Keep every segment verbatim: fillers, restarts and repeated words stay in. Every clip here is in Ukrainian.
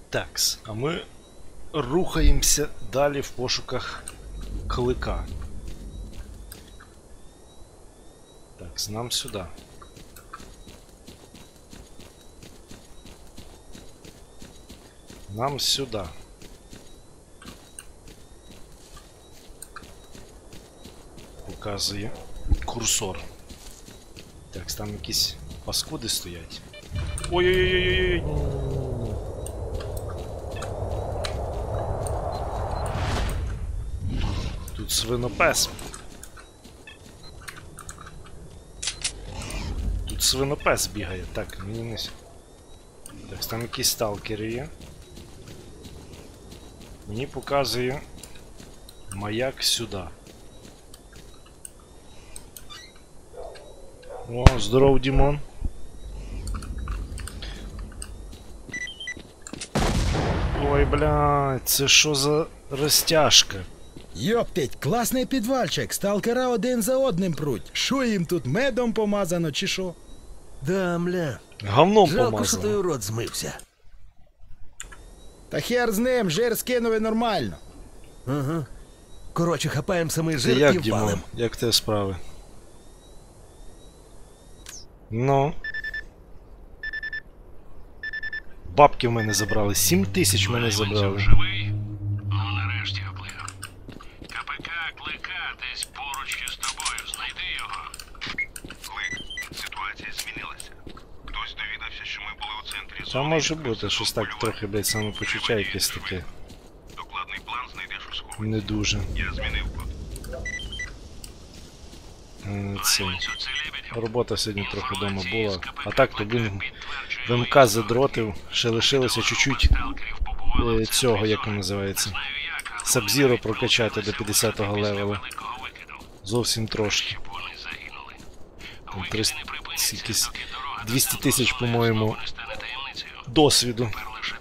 Такс, а ми рухаємося далі в пошуках клика. Такс, нам сюди. Нам сюди. Показує курсор. Так, там якісь паскуди стоять. Ой-ой-ой-ой-ой! Тут свинопес. Тут свинопес бігає. Так, мені не... Так, там якісь сталкери є. Мені показує маяк сюди. О, здоров, Дімон. Ой, блядь, це що за розтяжка? Йоптить, класний підвальчик, сталкера один за одним пруть. Що їм тут, медом помазано чи що? Да, мля. Говном Жалко, що той помазано. урод змився. Та хер з ним, жир скинули нормально. Ага. Коротше, хапаємо самий Ти жир і як, Дімон? валим. Як тебе справи? Ну. Бабки в мене забрали. Сім тисяч в мене забрали. Живий? Ну, нарешті оплив. КПК Клика десь поруч із тобою. Знайди його. Клик, ситуація змінилася. Хтось довідався, що ми були у центрі зони. Та може бути, щось так трохи, блядь, самопочуття якесь таке. Докладний план знайдеш у схованці. Не дуже. Я змінив код. Е, Це... Лайманцю, це Лебедєв. Робота сьогодні трохи вдома була. А так то він в МК задротив. Ще лишилося чуть-чуть е, цього, як він називається. Сабзіро прокачати до п'ятдесятого левела. Зовсім трошки. Там триста, якісь двісті тисяч, по-моєму, досвіду.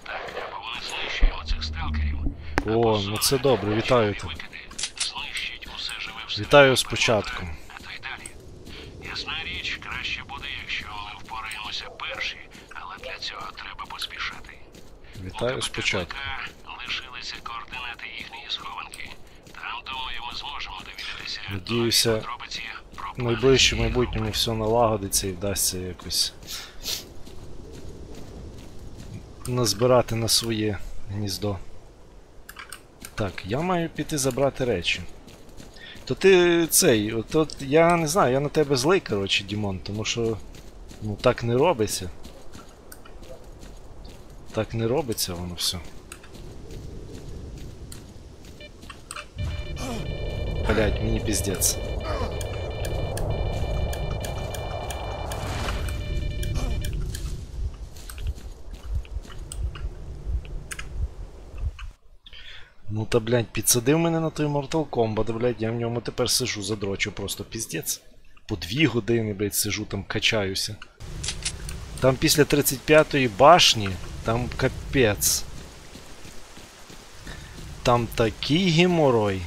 О, ну це добре, вітаю тебе. Вітаю з початком. Ясна річ, краще буде, якщо ми впораємося перші, але для цього треба поспішати. Вітаю з початком. Лишилися координати їхньої схованки. Там, думаю, ми зможемо довідатися. Надіюся, подробиці про в найближчому майбутньому все налагодиться і вдасться якось назбирати на своє гніздо. Так, я маю піти забрати речі. То ти цей, от, от я не знаю, я на тебе злий, коротше, Дімон, тому що ну так не робиться. Так не робиться воно все. Блять, мені піздець. Ну та, блядь, підсадив мене на той Mortal Kombat, блядь, я в ньому тепер сижу, задрочу просто, піздець. По дві години, блядь, сижу, там качаюся. Там після тридцять п'ятої башні, там капець. Там такий геморой.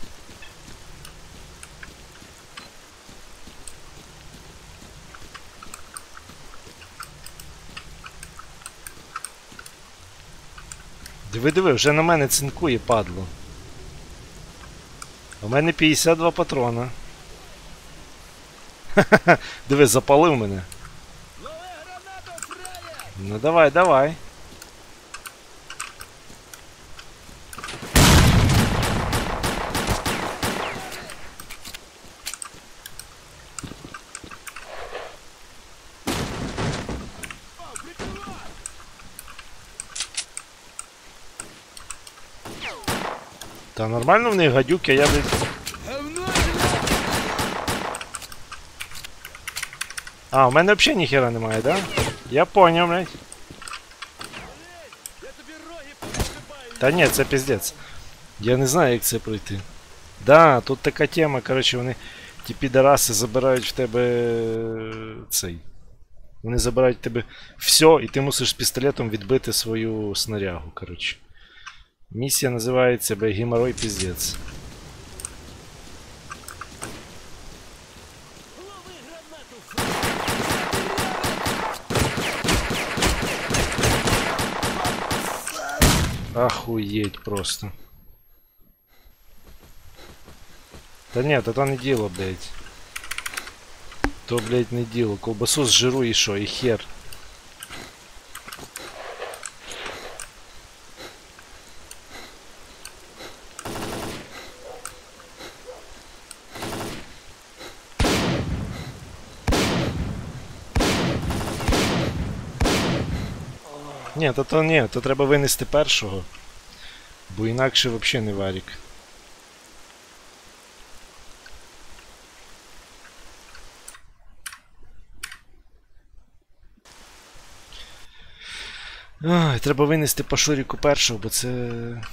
Диви, диви, вже на мене цинкує, падло. У мене п'ятдесят два патрона. Ха-ха-ха, диви, запалив мене. Ну давай, давай. Та нормально в них гадюки, я блядь... А, у мене взагалі ніхера немає, да? Я поняв, блядь. Та ні, це піздець. Я не знаю, як це пройти. Да, тут така тема, коротше, вони... Ті підараси забирають в тебе... цей... Вони забирають в тебе все, і ти мусиш з пістолетом відбити свою снарягу, коротше. Місія називається бля, геморой піздець. Охуеть просто. Та ні, та то не діло, блядь. То, блядь, не діло. Колбасу зжиру і що, і хер. Ні, то то ні, то треба винести першого. Бо інакше взагалі не варік. Ай, треба винести по Шуріку першого, бо це...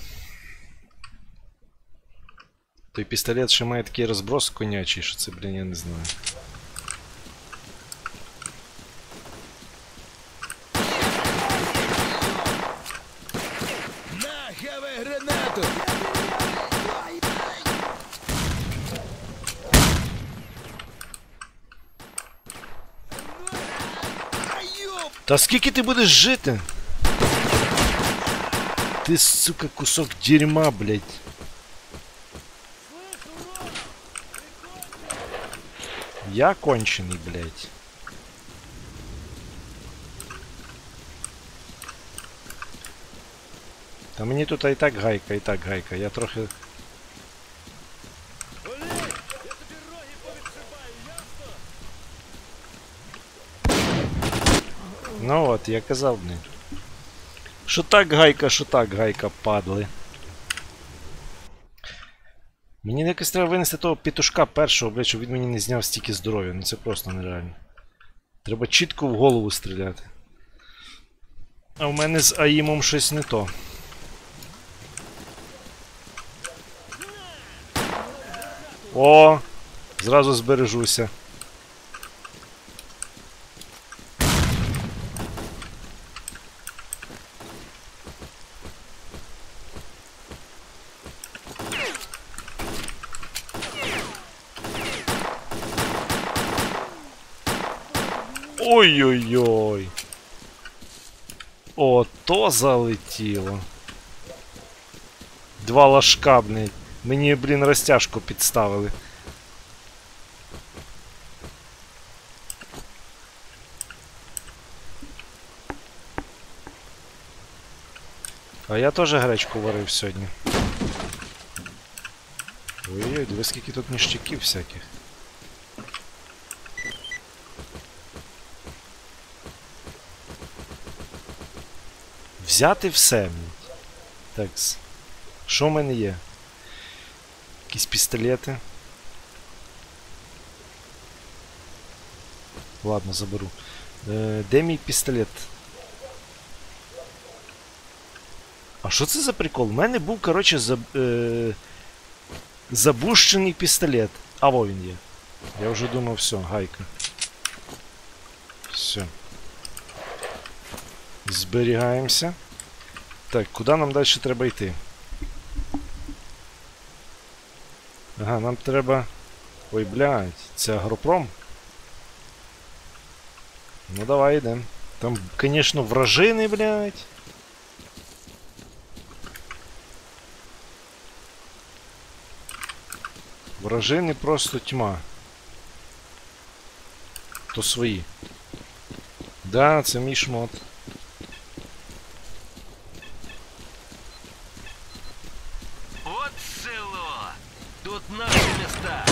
Той пістолет ще має такий розброс конячий, що це, блін, я не знаю. На, хавай гранату! Та скільки ти будеш жити? Ти, сука, кусок дерьма, блядь. Я кончений, блядь. Та мені тут і так гайка, і так гайка. Я трохи... Ну от, я казав, блін. Що так гайка, що так гайка, падли. Мені якось треба винести того петушка першого, блядь, щоб він мені не зняв стільки здоров'я. Ну це просто нереально. Треба чітко в голову стріляти. А в мене з АІМом щось не то. О! Зразу збережуся. Ой-ой-ой. Ото залетіло. Два ложка, блін. Мені, блін, розтяжку підставили. А я теж гречку варив сьогодні. Ой-ой, диви скільки тут ніштяків всяких. Взяти все. Так. Що в мене є? Якісь пістолети. Ладно, заберу. Е, де мій пістолет? А що це за прикол? У мене був, коротше, заб... е... забущений пістолет. А во він є. Я вже думав, все, гайка. Все. Зберігаємося. Так, куди нам далі треба йти? Ага, нам треба... Ой, блядь, це агропром? Ну давай йдемо. Там, конечно, вражини, блядь. Вражини просто тьма. То свої. Да, це мій шмот. От село! Тут наші міста!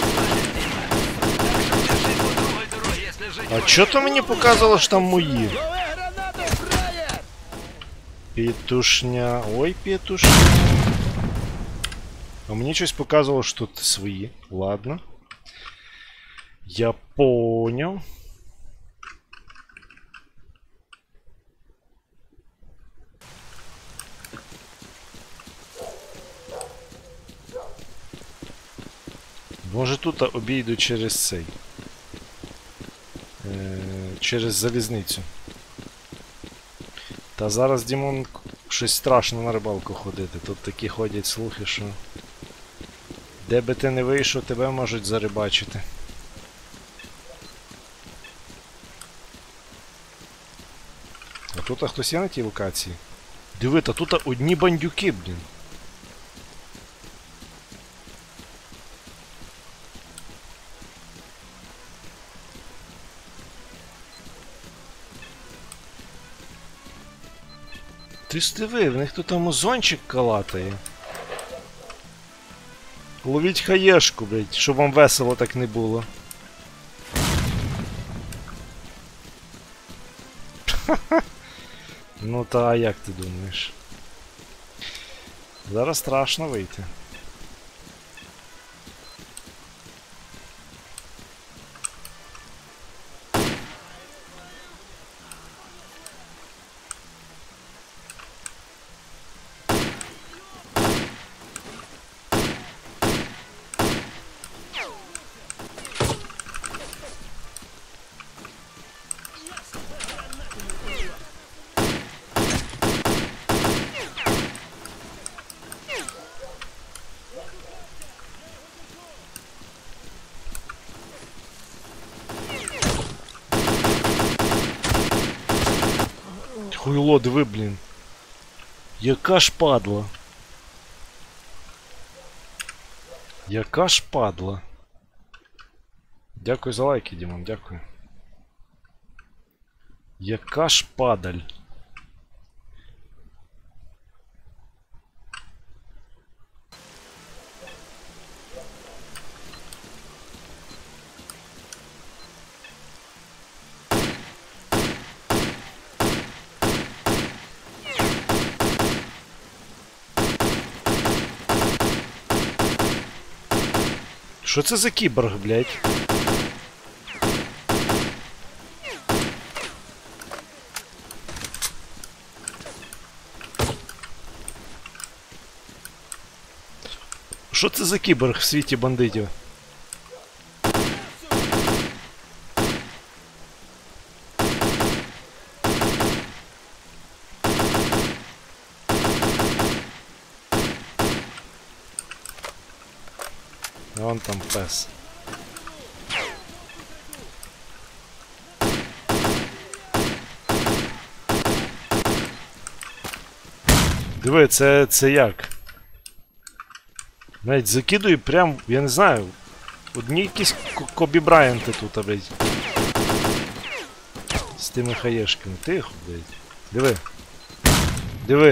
А чо то мені показало, що там мої? Лови гранату, фраєр! Петушня. Ой, петушня. А мені щось показувало, що тут свої. Ладно. Я понял. Може тут обійду через цей. Е, через залізницю. Та зараз, Дімон, щось страшно на рибалку ходити. Тут такі ходять слухи, що де би ти не вийшов, тебе можуть зарибачити. А тут а хтось є на тій локації? Диви, та тут одні бандюки, блін. Ти ж диви, в них тут там озончик калатає. Ловіть хаєшку, блядь, щоб вам весело так не було. Ну та а як ти думаєш? Зараз страшно вийти. Хуйло, диви, блін. Яка ж падла. Яка ж падла. Дякую за лайки, Дімон, дякую. Яка ж падаль. Що це за кіборг, блядь? Що це за кіборг в світі бандитів? Вон там пес. Диви, це, це як? Навіть закидує прям, я не знаю, одні якісь Кобі Брайанти тут, блядь. З тими хаєшками. Тихо, блядь. Диви. Диви.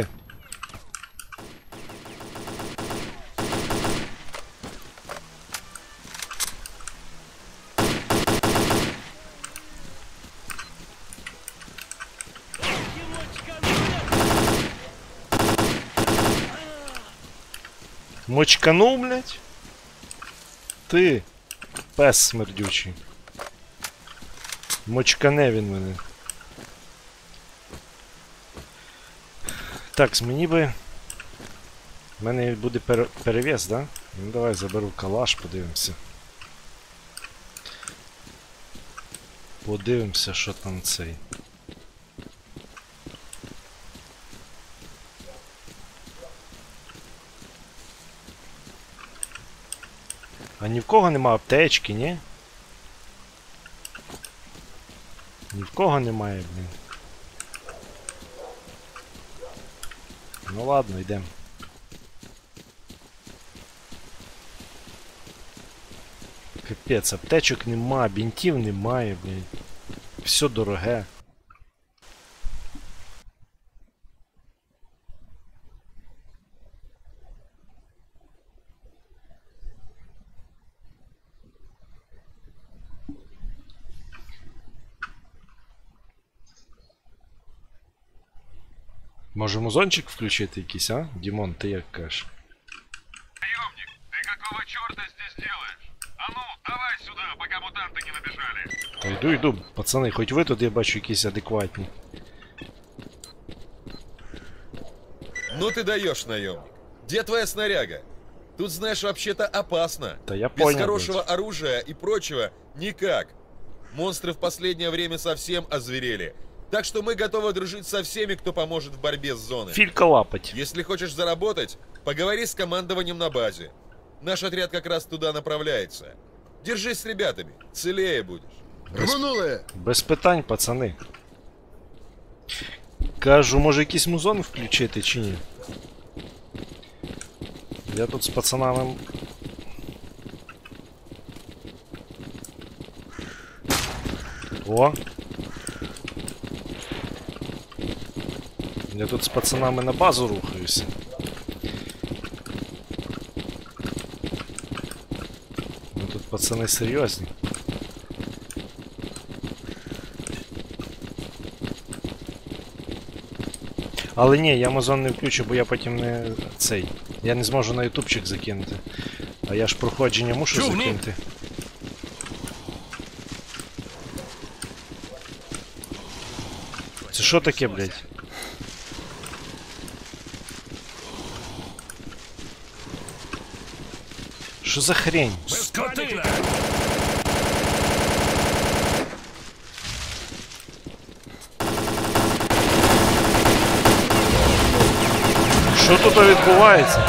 Мочканув, блядь? Ти, пес смердючий. Мочкане він мене. Так, мені би... У мене буде пер... перевес, да? Ну давай заберу калаш, подивимося. Подивимося, що там цей. А ні в кого нема аптечки, ні? Ні в кого немає, блін. Ну ладно, йдемо. Капець, аптечок нема, бінтів немає, блін. Все дороге. Може музончик включити якийсь, а? Дімон, ти як кажеш? Наемник, ты какого черта здесь делаешь? А ну, давай сюда, пока мутанты не набежали. Та йду, йду, пацани, хоч ви тут, я бачу, якісь адекватні. Ну ты даешь, наемник. Где твоя снаряга? Тут, знаешь, вообще-то опасно. Да я Без понял, хорошего блядь. оружия и прочего никак. Монстры в последнее время совсем озверели. Так что мы готовы дружить со всеми, кто поможет в борьбе с зоной. Філька лапать. Если хочешь заработать, поговори с командованием на базе. Наш отряд как раз туда направляется. Держись с ребятами, целее будешь. Рванули! Без питань, пацани. Кажу, може якийсь музон включити чи ні? Я тут з пацанами. О! Я тут з пацанами на базу рухаюся. Ну тут пацани серйозні. Але ні, я музон не включу, бо я потім не цей. Я не зможу на ютубчик закинути. А я ж проходження мушу Чув, ні? закинути. Це що таке, блядь? Що за хрень? Скотина! Що тут відбувається?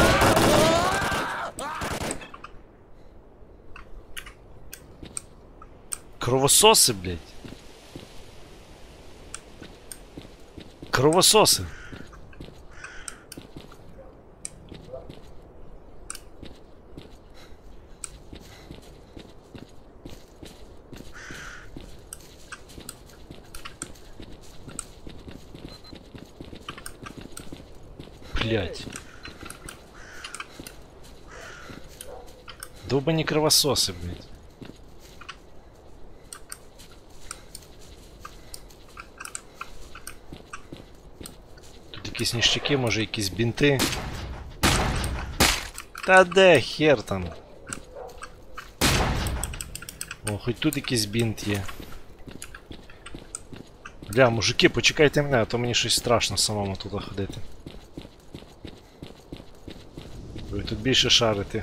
Кровососи, блядь. Кровососи. Блядь. Долбані кровососи, блядь. Тут якісь ніштяки, може якісь бінти. Та де хер там? О, хоч тут якийсь бінт є. Бля, мужики, почекайте мене, а то мені щось страшно самому туди ходити. Ви тут більше шарите.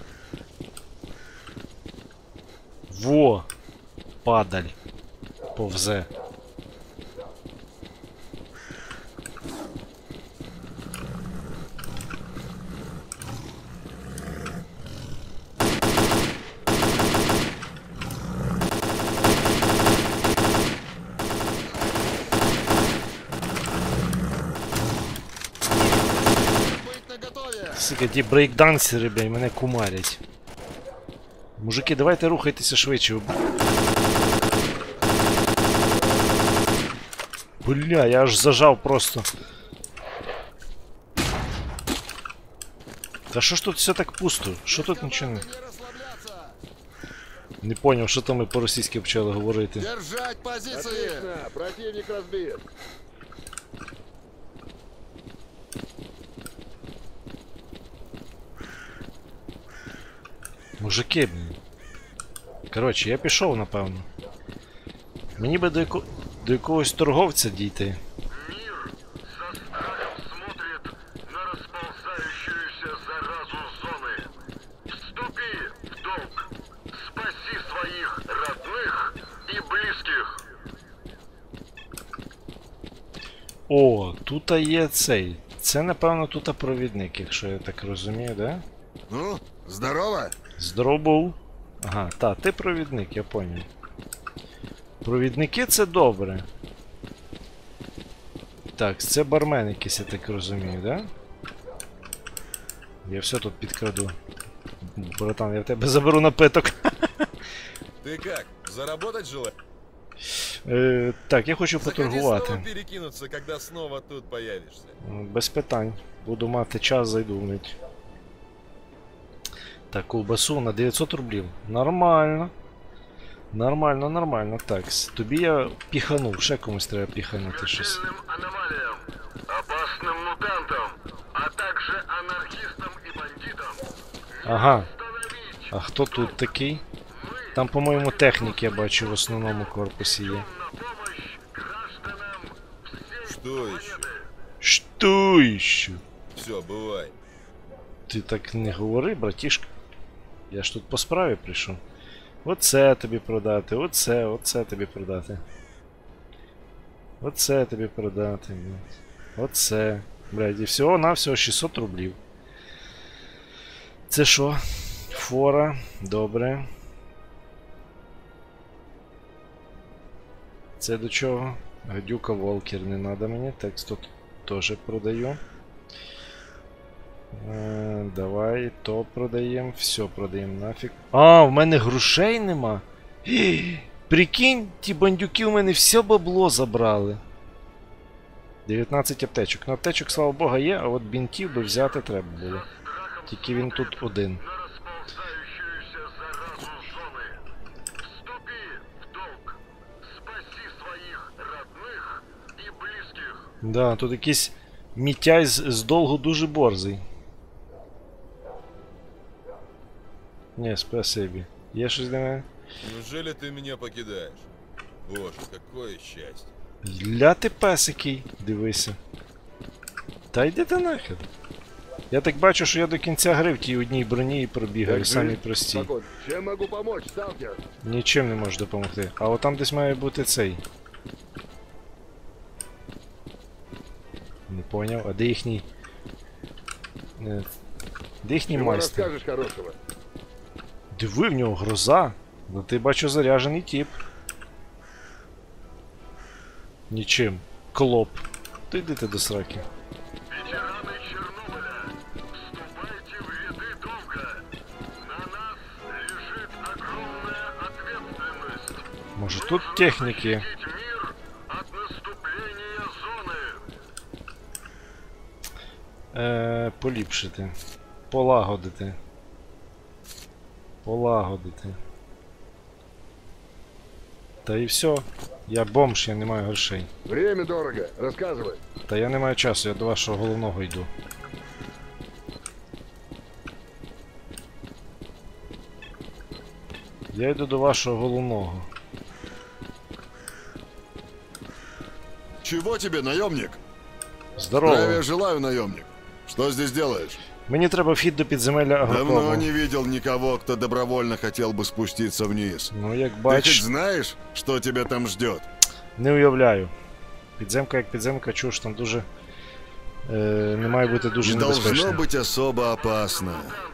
Во! Падаль. Повзе. Сука, ті брейкдансери, блядь, мене кумарять. Мужики, давайте рухайтеся швидше. Бля, я аж зажав просто. Та що ж тут все так пусто? Що тут нічого не... Не поняв, що там ми по-російськи почали говорити. Держать позиции! Противник разбит. Мужики, блін. Коротше, я пішов, напевно. Мені би до, яко... до якогось торговця дійти. Мир со страхом смотрит на расползающуюся заразу зоны. Вступи в долг. Спаси своих родных и близких. О, тут є цей. Це, напевно, тут провідник, якщо я так розумію, да? Ну, здорово! Здоров був. Ага, та, ти провідник, я поняв. Провідники це добре. Так, це бармен якийсь, я так розумію, да? Я все тут підкраду. Братан, я в тебе заберу напиток. Ты как, заработать желаешь? Е, так, я хочу Заходи снова поторгувати. перекинуться, когда снова тут появишься. Без питань. Буду мати час, зайду вмить. Так, ковбасу на дев'ятсот рублів. Нормально. Нормально, нормально. Так, с- тобі я піханув, ще комусь треба піханути щось. Смертельным аномалиям, опасным мутантам, а также анархистам и бандитам. Ага. Остановить А хто тут такий? Там, по-моєму, технік я бачу в основному корпусі є. на помощь гражданам всей Что еще? Що іще? Все, бывай. Ти так не говори, братішка. Я ж тут по справі прийшов. Оце тобі продати, оце, оце тобі продати. Оце тобі продати, блядь. Оце. Блядь, і всього навсього шістсот рублів. Це що? Фора, добре. Це до чого? Гадюка Волкер не надо мені. Текст тут теж продаю. Е, давай то продаємо. Все продаємо нафіг. А, в мене грошей нема. Гі, прикинь, ті бандюки у мене все бабло забрали. дев'ятнадцять аптечок. Ну аптечок, слава Богу, є, а от бінтів би взяти треба було. Тільки він тут один. Да, тут якийсь мітяй з, з долгу дуже борзий. Не, спасибі. Є щось для мене? Неужели ты меня покидаешь? Боже, какое счастье. Ля ти песикий, дивися. Та йди ти нахер. Я так бачу, що я до кінця гри в тій одній броні і пробігаю, самі прості. Так вот, чем могу помочь, сталкер? Нічим не можу допомогти. А от там десь має бути цей. Не поняв, а де їхній. Е, Де їхній Чего майстер? расскажешь хорошего? Диви, в нього гроза. Ну ти бачу заряжений тип. Нічим. Клоп. То йди ти до сраки. Ветераны Чернобыля, вступайте в ряды долга. На нас лежит огромная ответственность. Може тут техніки? Защитить мир от наступления зоны. Е, поліпшити. Полагодити. Полагодити. Та і все. Я бомж, я не маю грошей. Время дорого, рассказывай. Та я не маю часу, я до вашого головного йду. Я йду до вашого головного. Чего тебе, наемник? Здорово. Здравия желаю, наемник. Что здесь делаешь? Мені треба вхід до підземелля Агрокому. Давно не видел никого, кто добровольно хотел бы спуститься вниз. Ну, як Ты бачиш, хоть знаешь, что тебя там ждет? не уявляю. Підземка як підземка, чув, що там дуже... Е, не має бути дуже Не должно небезпечно. быть особо опасно.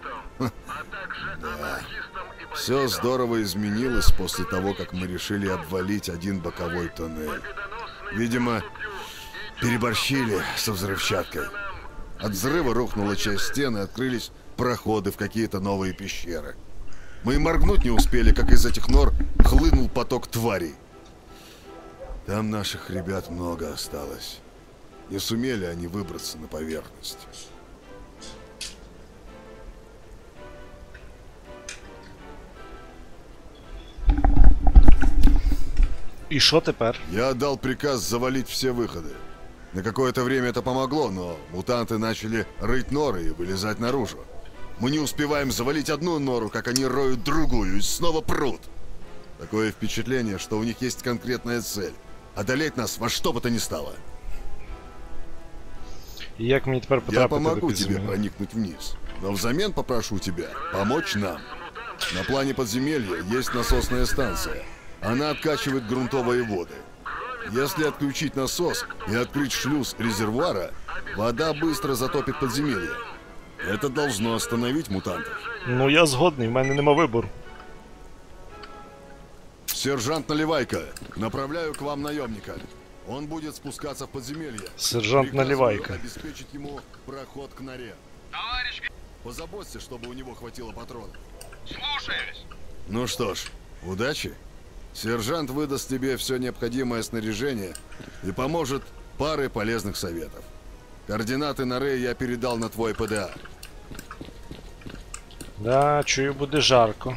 Да. Все здорово изменилось после того, как мы решили обвалить один боковой тоннель. Видимо, переборщили со взрывчаткой. От взрыва рухнула часть стен и открылись проходы в какие-то новые пещеры. Мы и моргнуть не успели, как из этих нор хлынул поток тварей. Там наших ребят много осталось. Не сумели они выбраться на поверхность. І що тепер? Я отдал приказ завалить все выходы. На какое-то время это помогло, но мутанты начали рыть норы и вылезать наружу. Мы не успеваем завалить одну нору, как они роют другую и снова прут. Такое впечатление, что у них есть конкретная цель — одолеть нас во что бы то ни стало. І як мені тепер Я потрапити до помогу тебе підземелля? проникнуть вниз, но взамен попрошу тебя помочь нам. На плане подземелья есть насосная станция. Она откачивает грунтовые воды. Если отключить насос и открыть шлюз резервуара, вода быстро затопит подземелье. Это должно остановить мутантов. Ну я згодний, в мене нема вибору. Сержант Наливайко, направляю к вам наемника. Он будет спускаться в подземелье. Сержант Приказываю Наливайко. обеспечить ему проход к норе. Товарищ, Позаботься, чтобы у него хватило патронов. слушаюсь. Ну что ж, удачи. Сержант выдаст тебе все необходимое снаряжение и поможет парой полезных советов. Координаты норы я передал на твой ПДА. Да, чую, буде жарко.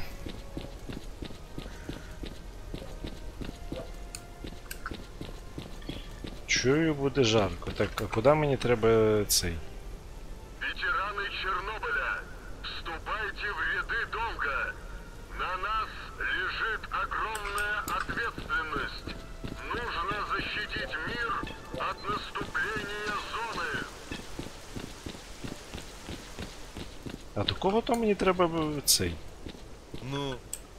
Чую, буде жарко. Так, а куди мені треба цей? Ветераны Чернобыля, вступайте в ряды долга. На нас лежит огромная ответственность. Нужно защитить мир от наступления зоны. А до кого там мені треба б- цей? Ну,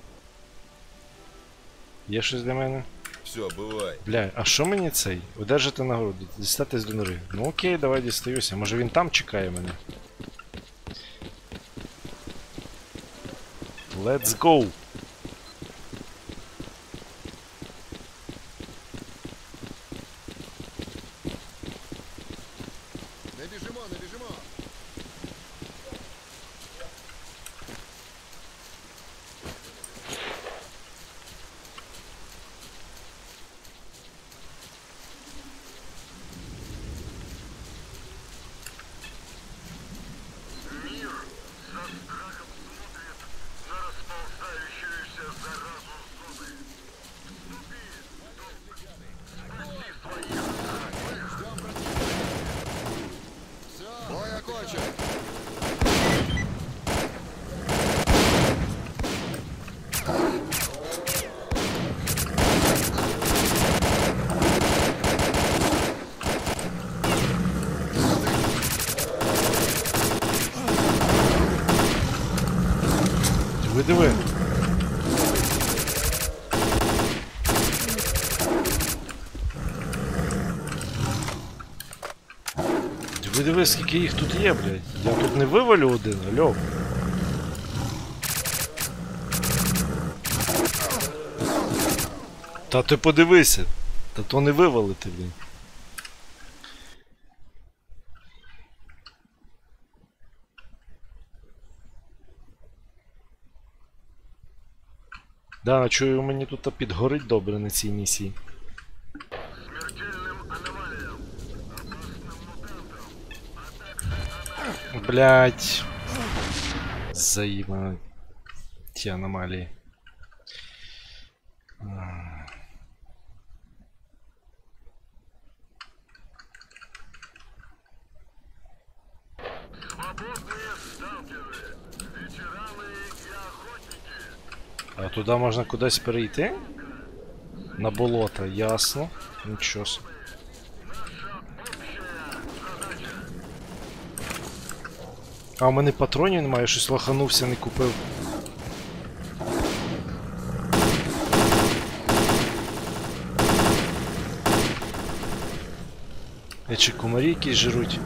Є щось для мене? все, бывай. Бля, а що мені цей? Одержати нагороду, дістатись до нори. Ну окей, давай дістаюся. Може він там чекає мене? Let's go! Не біжимо, не біжимо. Бой окончен. Диви, диви. Диви, диви, скільки їх тут є, блядь. Я тут не вивалю один, альо. Та ти подивися. Та то не вивалити, блін. Да, чую, мені тут підгорить добре на цій місії. Блять. Заїбано. Ті аномалії. А туди можна кудись перейти? На болото, ясно. Нічого собі. А у мене патронів немає, щось лоханувся, не купив. Я чи комарі якісь жируть?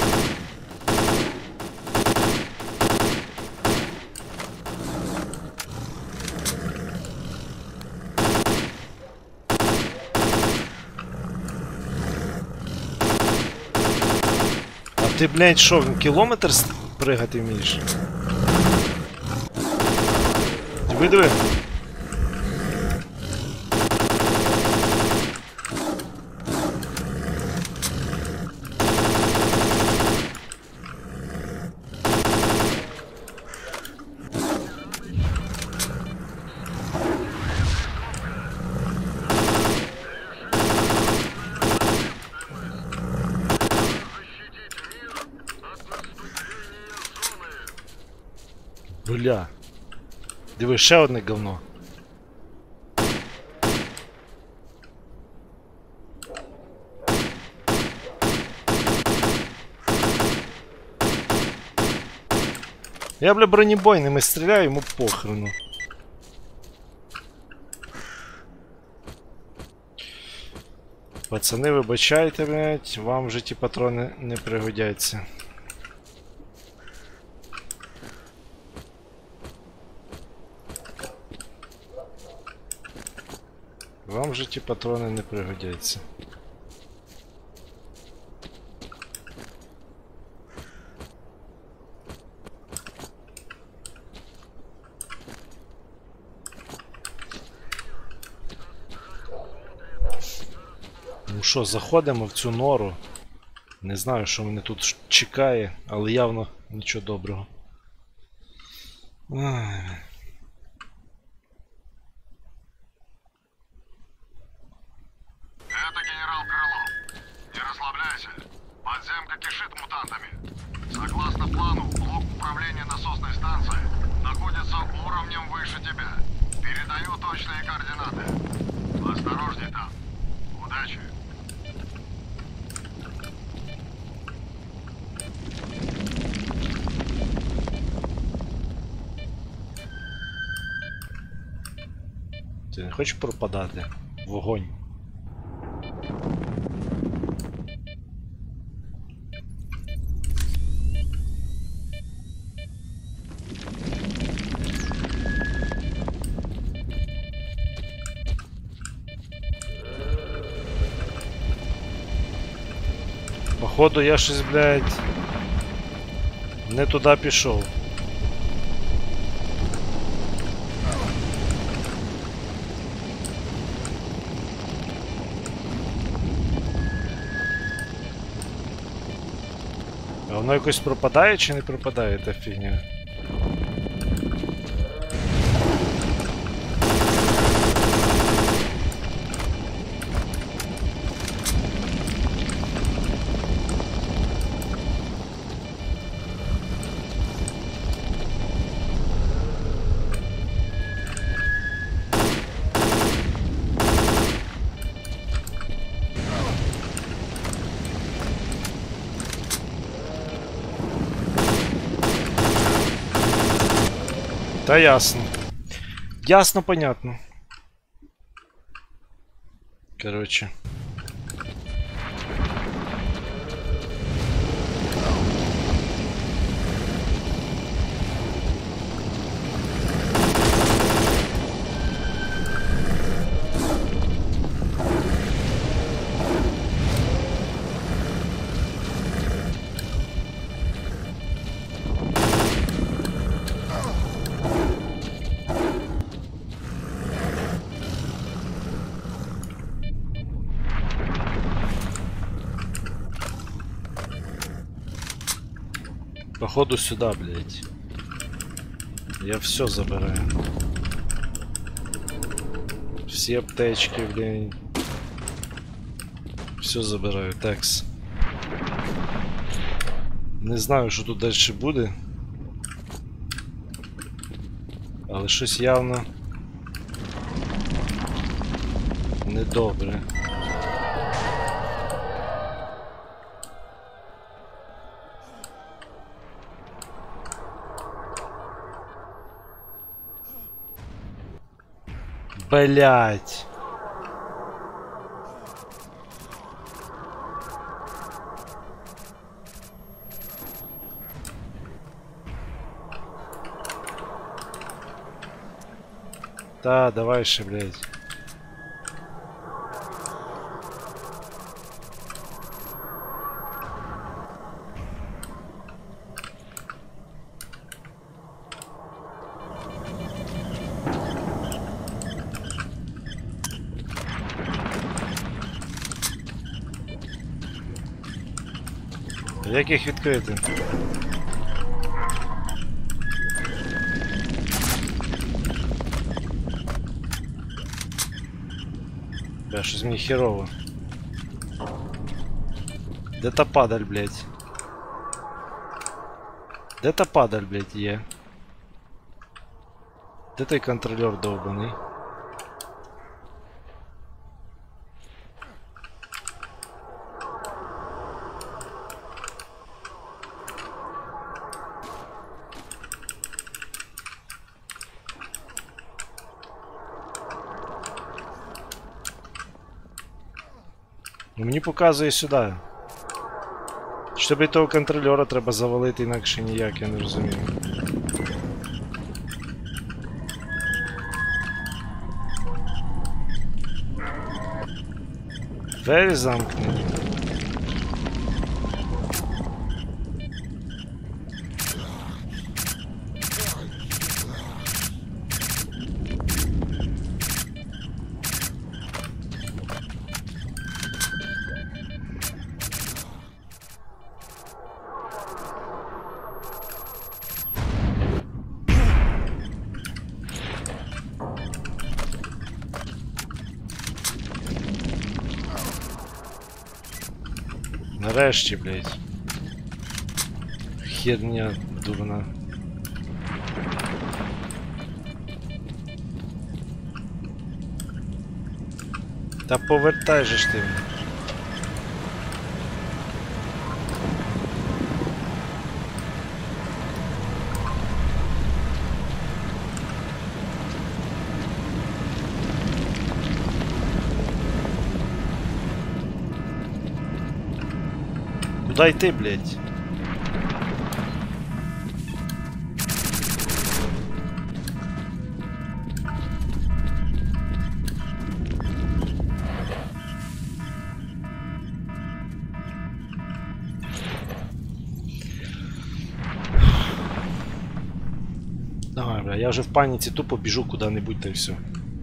А ти, блядь, що, кілометр пригати вмієш? Диви, диви. Бля. Диви, ще одне говно. Я, бля, бронебойними стріляю, йому похрену. Пацани, вибачайте, блядь, вам вже ті патрони не пригодяться. Вам же ті патрони не пригодяться. Ну що, заходимо в цю нору. Не знаю, що мене тут чекає, але явно нічого доброго. Ай. Это генерал Крылов. Не расслабляйся. Подземка кишит мутантами. Согласно плану, блок управления насосной станцией находится уровнем выше тебя. Передаю точные координаты. Осторожней там. Удачи. Ти не хочеш пропадати? Вогонь. Походу я щось, блядь, не туди пішов. А воно якось пропадає чи не пропадає та фігня? Та ясно. Ясно, понятно. Короче. Походу сюда, блядь. Я все забираю. Все аптечки, блядь. Все забираю. Такс. Не знаю, що тут далі буде. Але щось явно недобре. Блять. Да, давай ще, блядь. Як їх відкрити? Бля, щось мені херово. Де та падаль, блядь? Де та падаль, блядь, є? Де той контролер довбаний? Мені показує сюди. Щоб і того контрольора треба завалити, інакше ніяк, я не розумію. Двері замкнені. Нарешті, блядь. Херня дурна. Та повертай же ж ти. Куда йти, блядь? бля, я вже в паніці тупо біжу куди-небудь та й все.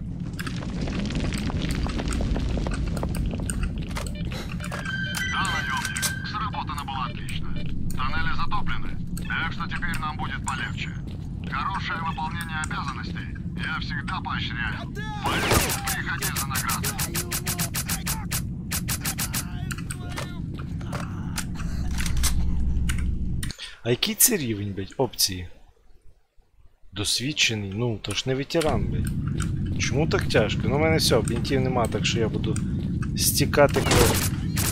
Да, наемник, сработано было отлично. Тоннели затоплены, так что теперь нам будет полегче. Хорошее выполнение обязанностей я всегда поощряю. Поэтому приходи за наградой. А який це рівень, блядь, опції? Досвідчений, ну, то ж не ветеран, блядь. Чому так тяжко? Ну, в мене все, бінтів нема, так що я буду стікати кров.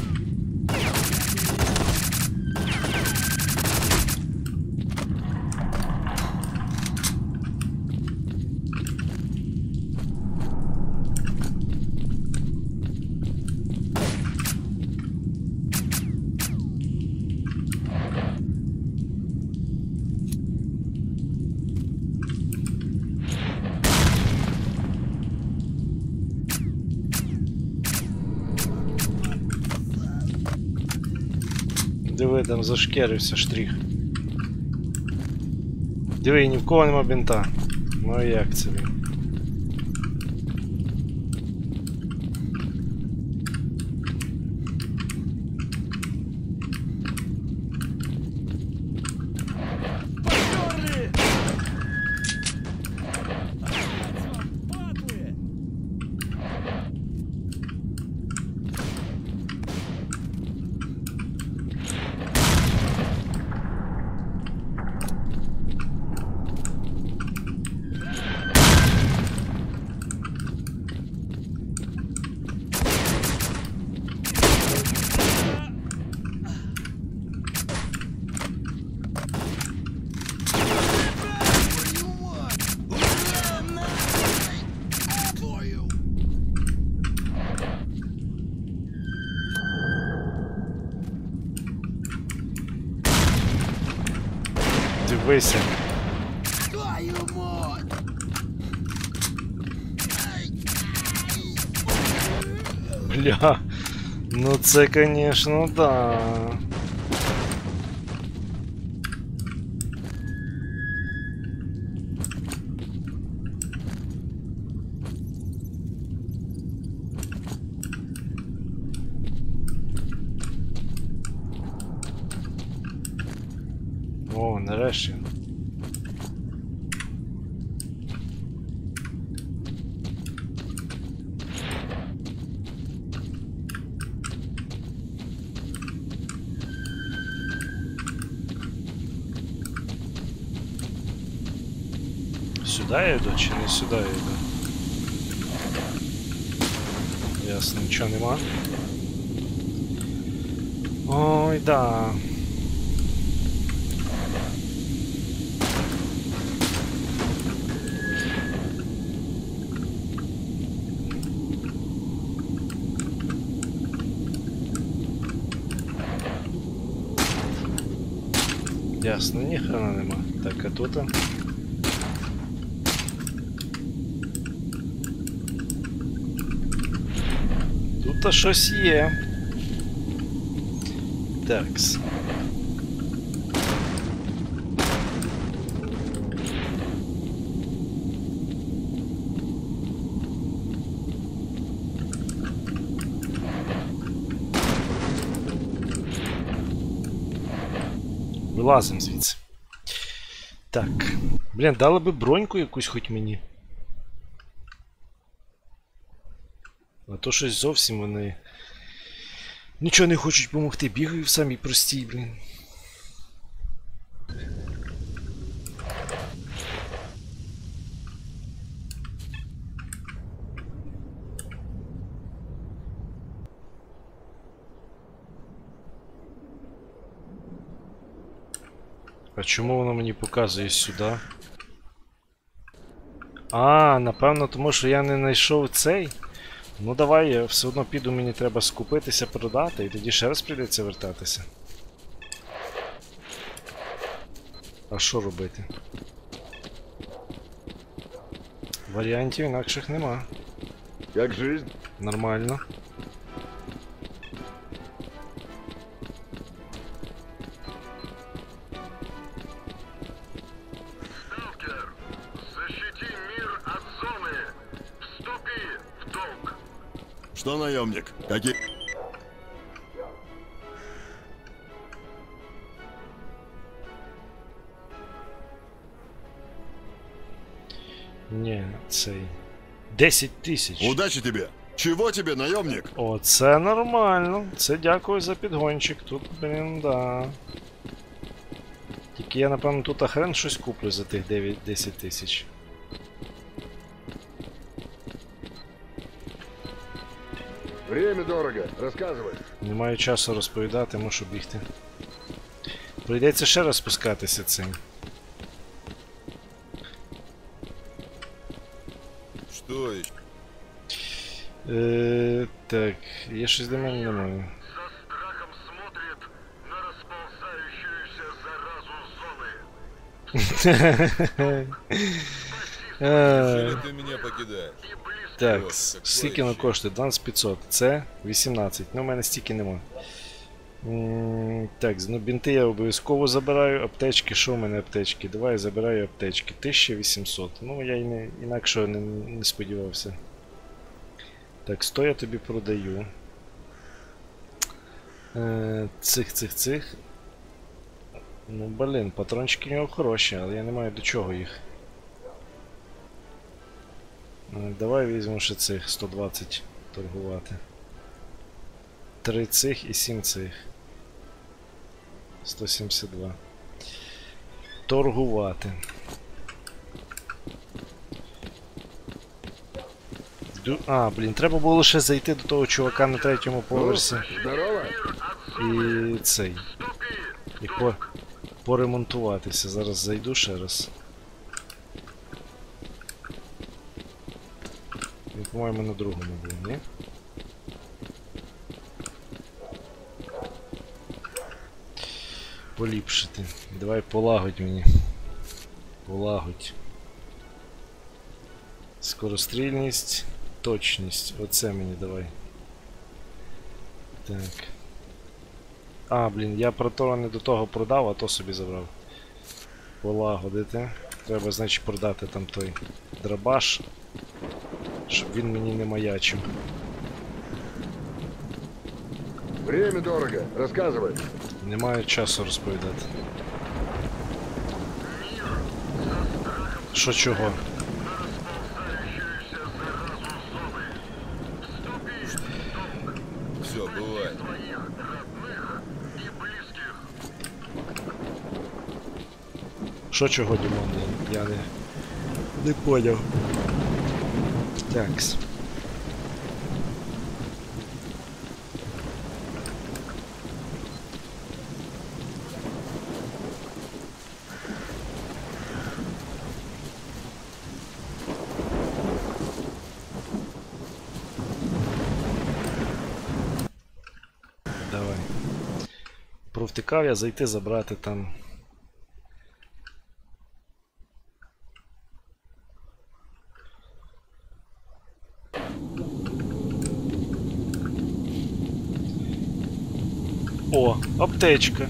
Диви, там зашкерився штрих. Диви, ні в кого нема бінта. Ну і як це він? Дивися. Бля, ну це, конечно, да. О, нарешті. Сюди я йду чи не сюди я йду? Ясно, нічого нема. Ой, да. Ясно, ні хрена нема. Так, а тут? Тут щось є. Такс. Вилазимо звідси. Так. Блін, дали би броньку якусь хоч мені. А то щось зовсім вони нічого не хочуть допомогти. Бігаю в самій простій, блін. А чому воно мені показує сюди? А, напевно, тому що я не знайшов цей. Ну давай, я все одно піду, мені треба скупитися, продати, і тоді ще раз прийдеться вертатися. А що робити? Варіантів інакших нема. Як жизнь? Нормально. Что, наемник? Какие... Ні, цей. десять тисяч. Удачи тебе! Чего тебе, наемник? О, це нормально. Це дякую за підгончик. Тут, блін, да. Тільки я, напевно, тут охрен щось куплю за тих дев'ять-десять тисяч. Время дорого. Рассказывай. Не маю часу розповідати, мушу бігти. Прийдеться ще раз спускатися цим. Что еще? Е, так, є щось для мене немає. Со страхом смотрит на расползающуюся заразу зоны. Е, Или ты меня покидаешь? Так, Ось, с- такое скільки воно ще. коштує? дванадцять п'ятсот. Це вісімнадцять. Ну, в мене стільки нема. М, Так, ну бінти я обов'язково забираю. Аптечки, що в мене аптечки? Давай я забираю аптечки. тисяча вісімсот. Ну, я і не, інакше не, не сподівався. Так, сто я тобі продаю. Е, цих, цих, цих. Ну, блін, патрончики у нього хороші, але я не маю до чого їх. Е, Давай візьмемо ще цих сто двадцять торгувати. три цих і сім цих. сто сімдесят два. Торгувати. Ду... А, блін, треба було лише зайти до того чувака на третьому поверсі. Здорово. І цей. І по... поремонтуватися. Зараз зайду ще раз. Він, по-моєму, на другому був, ні? Поліпшити. Давай полагодь мені. Полагодь. Скорострільність, точність. Оце мені давай. Так. А, блін, я про то не до того продав, а то собі забрав. Полагодити. Треба, значить, продати там той драбаш, щоб він мені не маячив. Время дорого. Рассказывай. Немає часу розповідати. Що чого? Все, бывает. Що чого, Дімон? Я не... Не поняв. Такс. Давай. Провтикав я зайти забрати там. О, аптечка.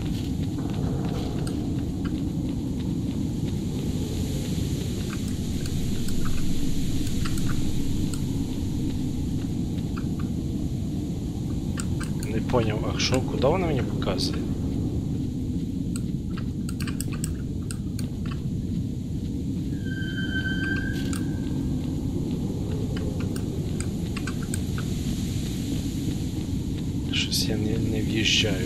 Не поняв, а що, куди вона мені показує? Щось я не, не в'їжджаю.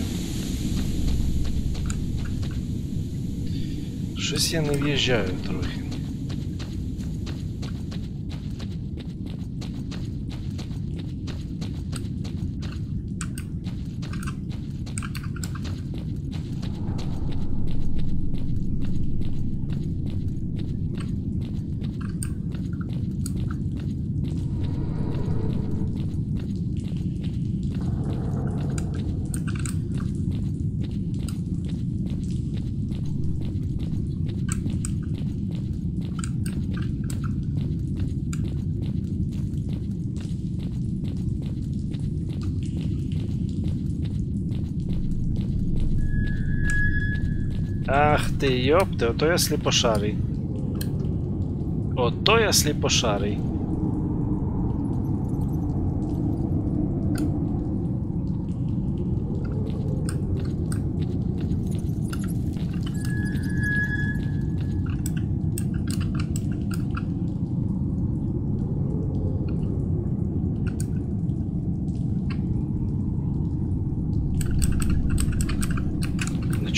Щось я не в'їжджаю трохи. Ах ти, йопте, ото я сліпошарий. Ото я сліпошарий.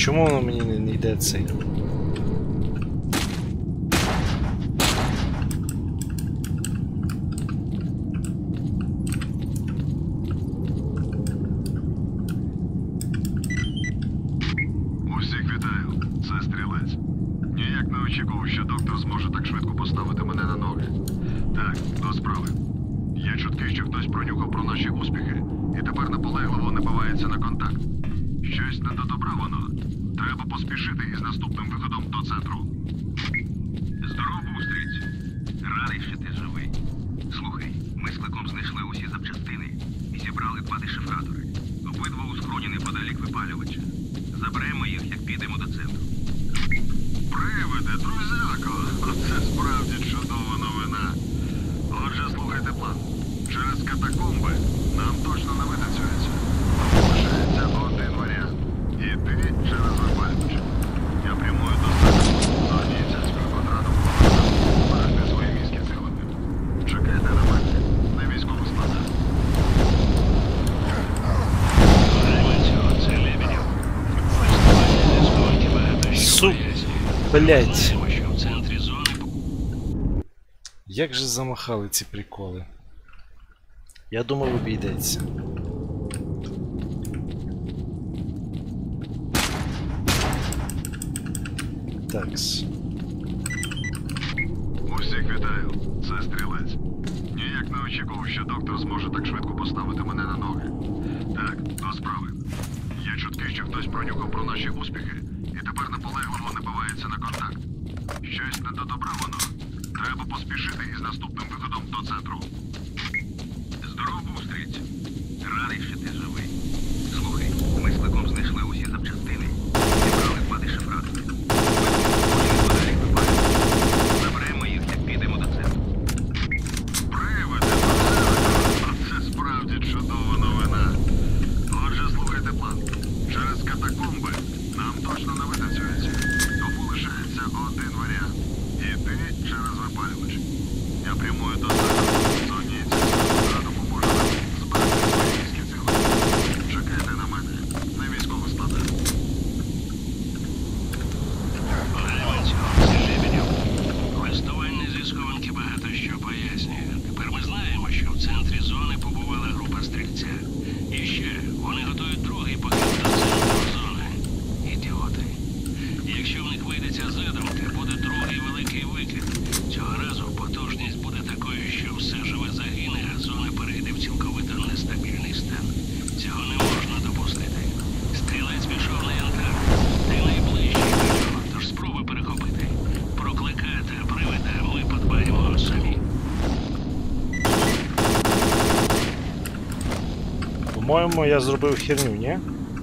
Чому воно мені не, не йде цей? Усіх вітаю, це стрілець. Ніяк не очікував, що доктор зможе так швидко поставити мене на ноги. Так, до справи. Є чутки, що хтось пронюхав про наші успіхи, і тепер наполегливо набивається на контакт. Щось не до добра воно. Треба поспішити із наступним виходом до центру. Здоров, Бустріць. Радий, що ти живий. Слухай, ми з Кликом знайшли усі запчастини і зібрали два дешифратори. Обидва у схроні неподалік випалювача. Заберемо їх, як підемо до центру. Привиде, друзяко! Оце справді чудова новина. Отже, слухайте план. Через катакомби нам точно не видацюється. Лишається один варіант. Іти через випалювач. Я прямую до центру. До однієї цяцької квадрату берегти свої мізки цілими. Чекайте на мене. Не військову складу. Це Лебедєв. Фестивальний зв'язковий багато що Суп, пояснює. блять. Знаємо, що в центрі зони Як же замахали ці приколи? Я думав, обійдеться. Такс. Усіх вітаю, це стрілець. Ніяк не очікував, що доктор зможе так швидко поставити мене на ноги. Так, до справи. Є чутки, що хтось пронюхав про наші успіхи, і тепер наполегливо набивається на контакт. Щось не до добра воно. Треба поспішити із наступним виходом до центру. Здоров, Бустріць. Радий, що ти живий. Слухай, ми з Кликом знайшли усі запчастини. Зібрали два дешифратори. Неподалік випалювача. Заберемо їх, як підемо до центру. Привиде, це справді чудова новина. Отже, слухайте план. Через катакомби нам точно не видацюється. Тому лишається один варіант. Іти через випалювач. Я прямую до центру. З однієї цяцької квадрату допоможе нам зберегти свої мізки цілими. Чекайте на мене. Не військову складу. Гравець, це Лебедєв. Листування зі схованки багато що пояснює. Тепер ми знаємо, що в центрі зони побувала група стрільця. І ще, вони готують другий похід до центру зони. Ідіоти. Якщо в них вийде ця задумка, буде другий великий викид. Цього разу потужність буде такою, що все живе загине, а зона перейде в цілковито нестабільний стан. Цього не можна допустити. Стрілець пішов на Янтар. Ти найближчий до нього, тож спробуй перехопити. Про Клика та привида ми подбаємо самі. По-моєму, я зробив херню, ні?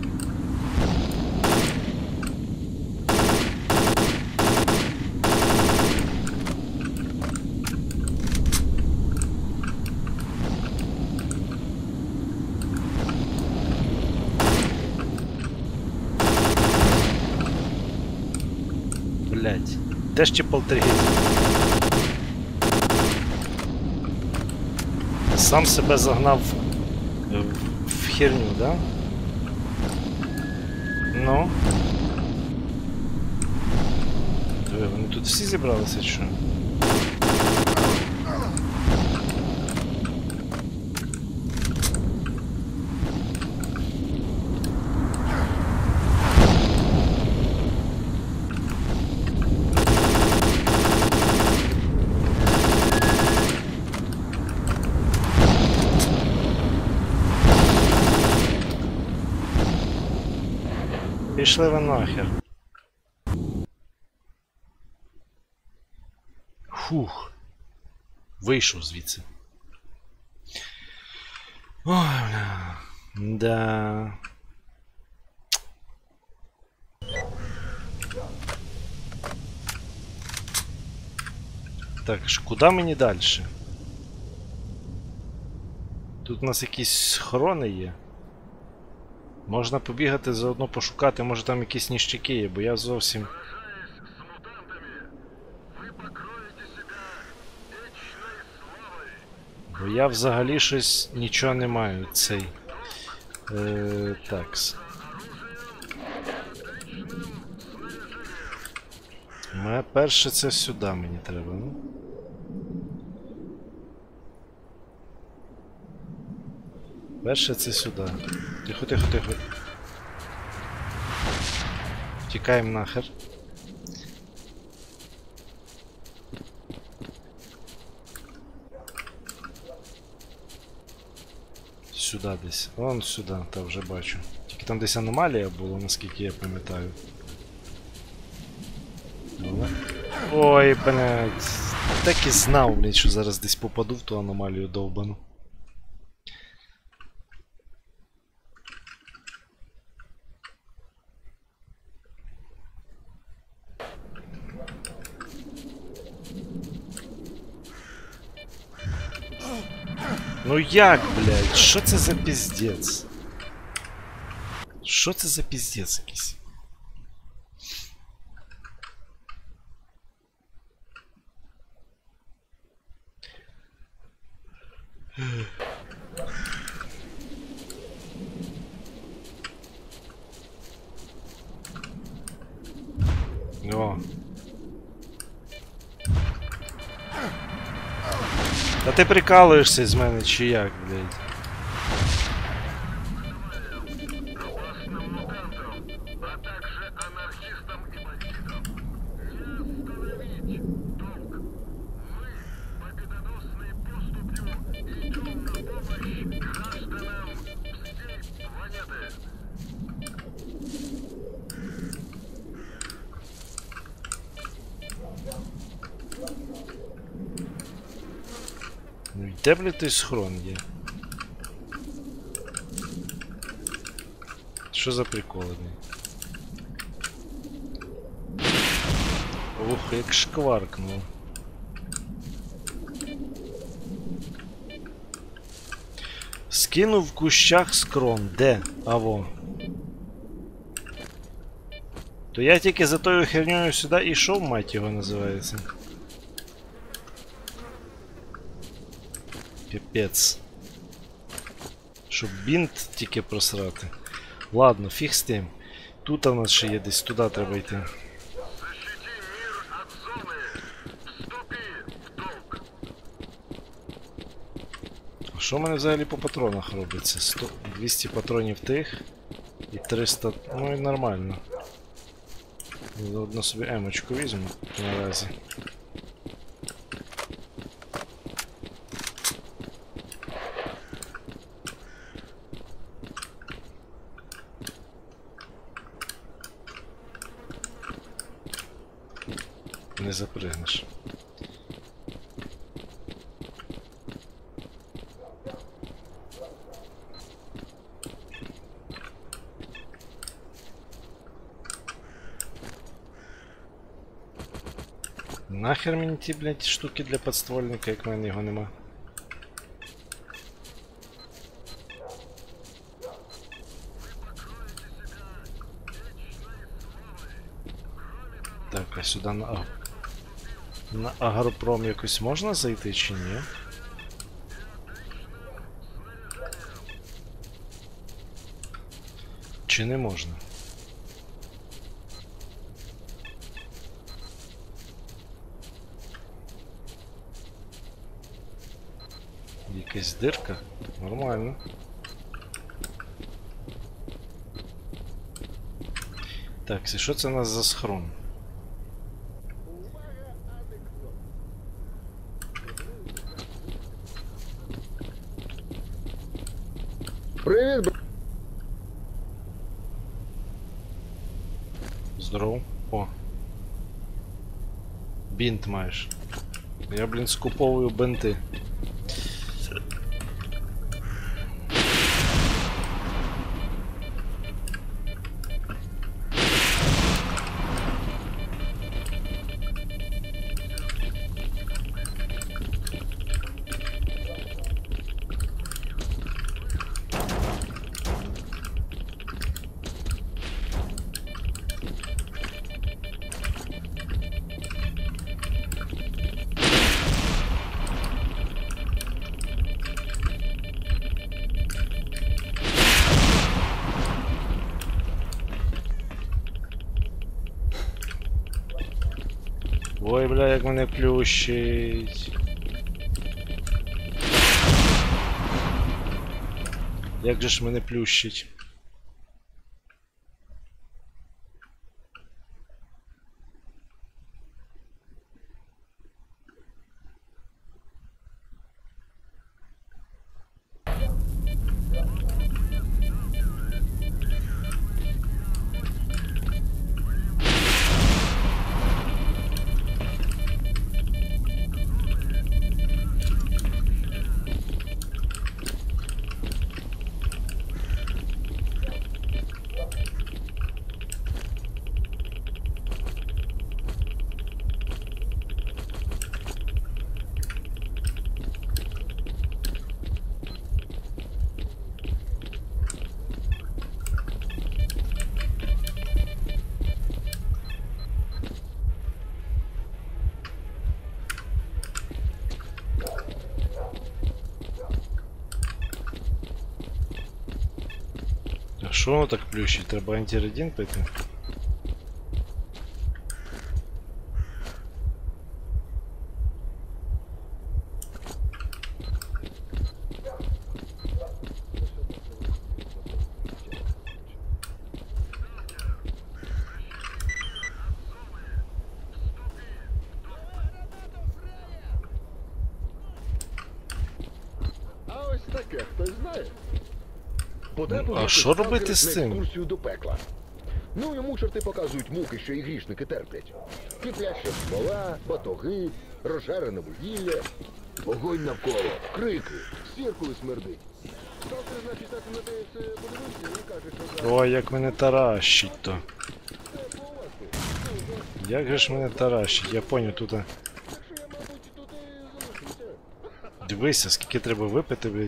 Блять. Де ж ті полтергейст? Сам себе загнав в, в херню, да? Ну. Диви, вони тут всі зібралися, чи що? Пішли ви нахер. Фух. Вийшов звідси. Ой, бля. Да. Так, ж куди мені далі? Тут у нас якісь схорони є. Можна побігати заодно пошукати, може там якісь ніщики є, бо я зовсім... Бо я взагалі щось нічого не маю цей. Е, такс. Моє перше це сюди мені треба, ну. Перше це сюди. Тихо, тихо, тихо. Втікаємо нахер. Сюди десь. Вон сюди, та вже бачу. Тільки там десь аномалія була, наскільки я пам'ятаю. Ой, блядь. Так і знав, блядь, що зараз десь попаду в ту аномалію довбану. Ну як, блядь, що це за піздець? Що це за піздець якийсь? О. Та ти прикалуєшся з мене чи як, блядь? Опасным мутантам, а также анархистам и бандитам. Не остановить долг. Мы победоносной поступью идем на помощь гражданам всей планеты. Ну де, блядь, той схрон є? Що за приколи, блядь? Ух, як шкваркнуло. Скинув в кущах скрон. Де? Аво. То я тільки за тою хернею сюди ішов, мать його називається. Піпець. Щоб бінт тільки просрати. Ладно, фіг з тим. Тут у нас ще є десь, туди треба йти. Защити мир от зоны. Вступи в долг. А що в мене взагалі по патронах робиться? сто, двісті патронів тих і триста. Ну і нормально. Заодно собі емочку візьму наразі. Не запригнеш. Нахер мені ті, блядь, штуки для подствольника, як в мене його нема. Так, а сюди на... А... На агропром якось можна зайти чи ні? Чи не можна? Якась дирка? Нормально. Так, і що це у нас за схрон? Привіт, бр... Здоров. О. Бінт маєш. Я, блін, скуповую бинти. Ой, бля, як мене плющить. Як же ж мене плющить? А що воно так плющить? Треба антиредін пити? А ось таке, хтось знає? Ну, а що робити з цим? Екскурсію до пекла. Ну, йому чорти показують муки, що і грішники терплять. Кипляща смола, батоги, розжарене вугілля, вогонь навколо, крики, сіркули смердить. Сталкер, значить, так на те все подивився і каже, що... Ой, як мене таращить то. Це по вас тут. Як же ж мене таращить? Я поняв, тут. а, Так що я, мабуть, тут і залишуся. Дивися, скільки треба випити, блядь.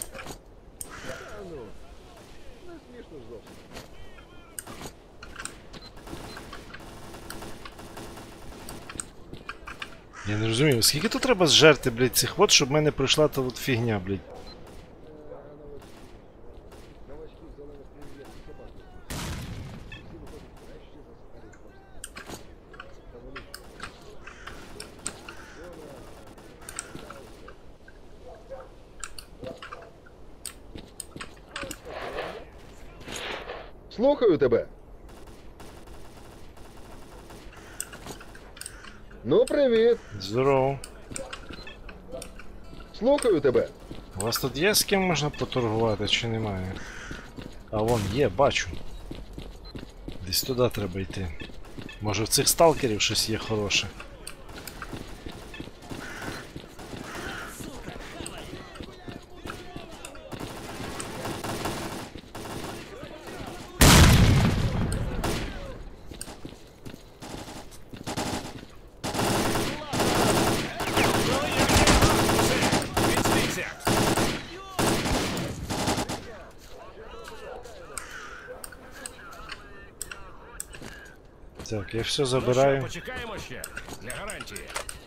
А ну, не смішно ж зовсім. Я не розумію, скільки тут треба зжерти, блядь, цих вод, щоб в мене пройшла та от фігня, блядь. Новачків зелених прив'язок собаки. Всі виходять краще за старих хлопців. Та вони ж. Слухаю тебе. Ну, привіт. Здорово. Слухаю тебе. У вас тут є з ким можна поторгувати, чи немає? А вон є, бачу. Десь туди треба йти. Може в цих сталкерів щось є хороше. Так, я все забираю. Почекаємо ще для гарантії.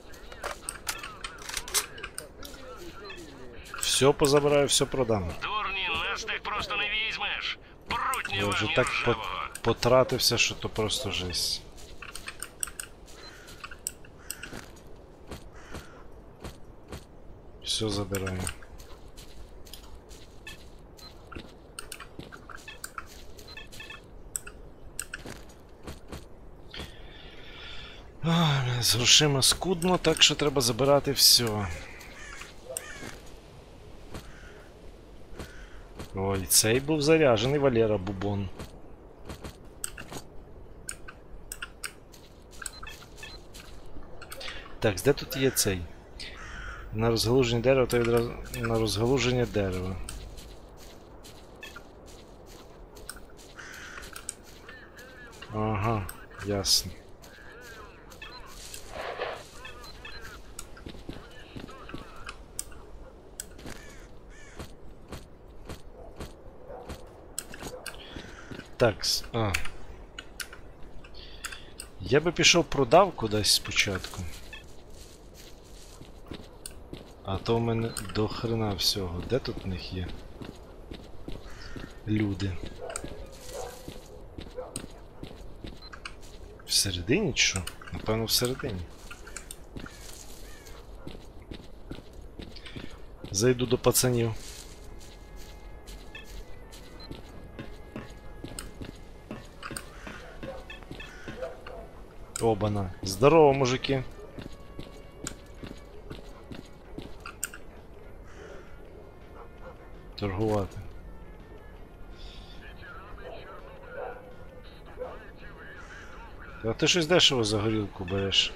Все позабираю, все продам. Дурні, нас так просто не візьмеш. Я Брутнього вже так по ржавого. потратився, що то просто жесть. Все забираю. Ай, бля, з грошима скудно, так що треба забирати все. Ой, цей був заряджений Валера Бубон. Так, де тут є цей? На розгалуження дерева, то відразу на розгалуження дерева. Ага, ясно. Так, с- а. Я би пішов продав кудись спочатку. А то в мене до хрена всього. Де тут в них є? Люди. Всередині чи що? Напевно, всередині. Зайду до пацанів. Обана. Здорово, мужики. Торгувати. А ти щось дешево за горілку береш.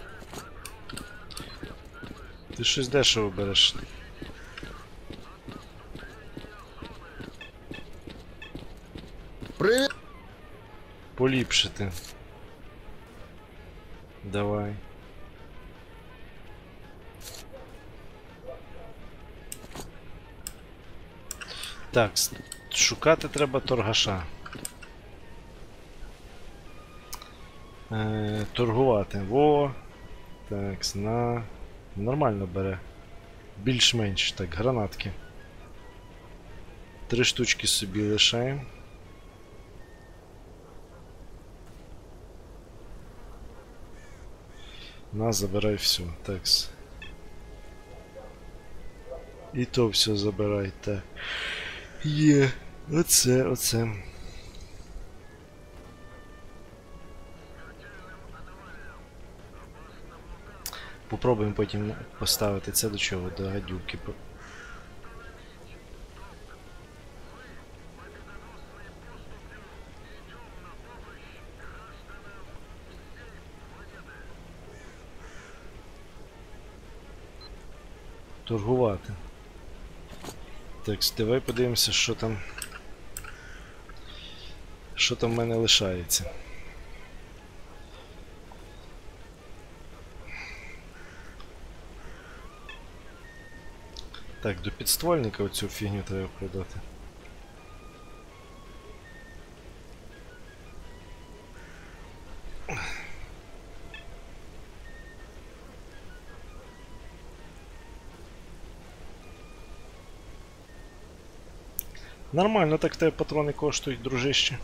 Ти щось дешево береш. Привіт! Поліпшити. Давай. Так, с- шукати треба торгаша. Е, торгувати. Во. Так, на. Нормально бере. Більш-менш. Так, гранатки. Три штучки собі лишаємо. На, забирай все. Такс. І то все забирай, так. Є. Оце, оце. Попробуємо потім поставити це до чого, до гадюки. Торгувати. Так, давай подивимося, що там. Що там в мене лишається. Так, до підствольника оцю фігню треба продати. Нормально так в тебе патрони коштують, дружище.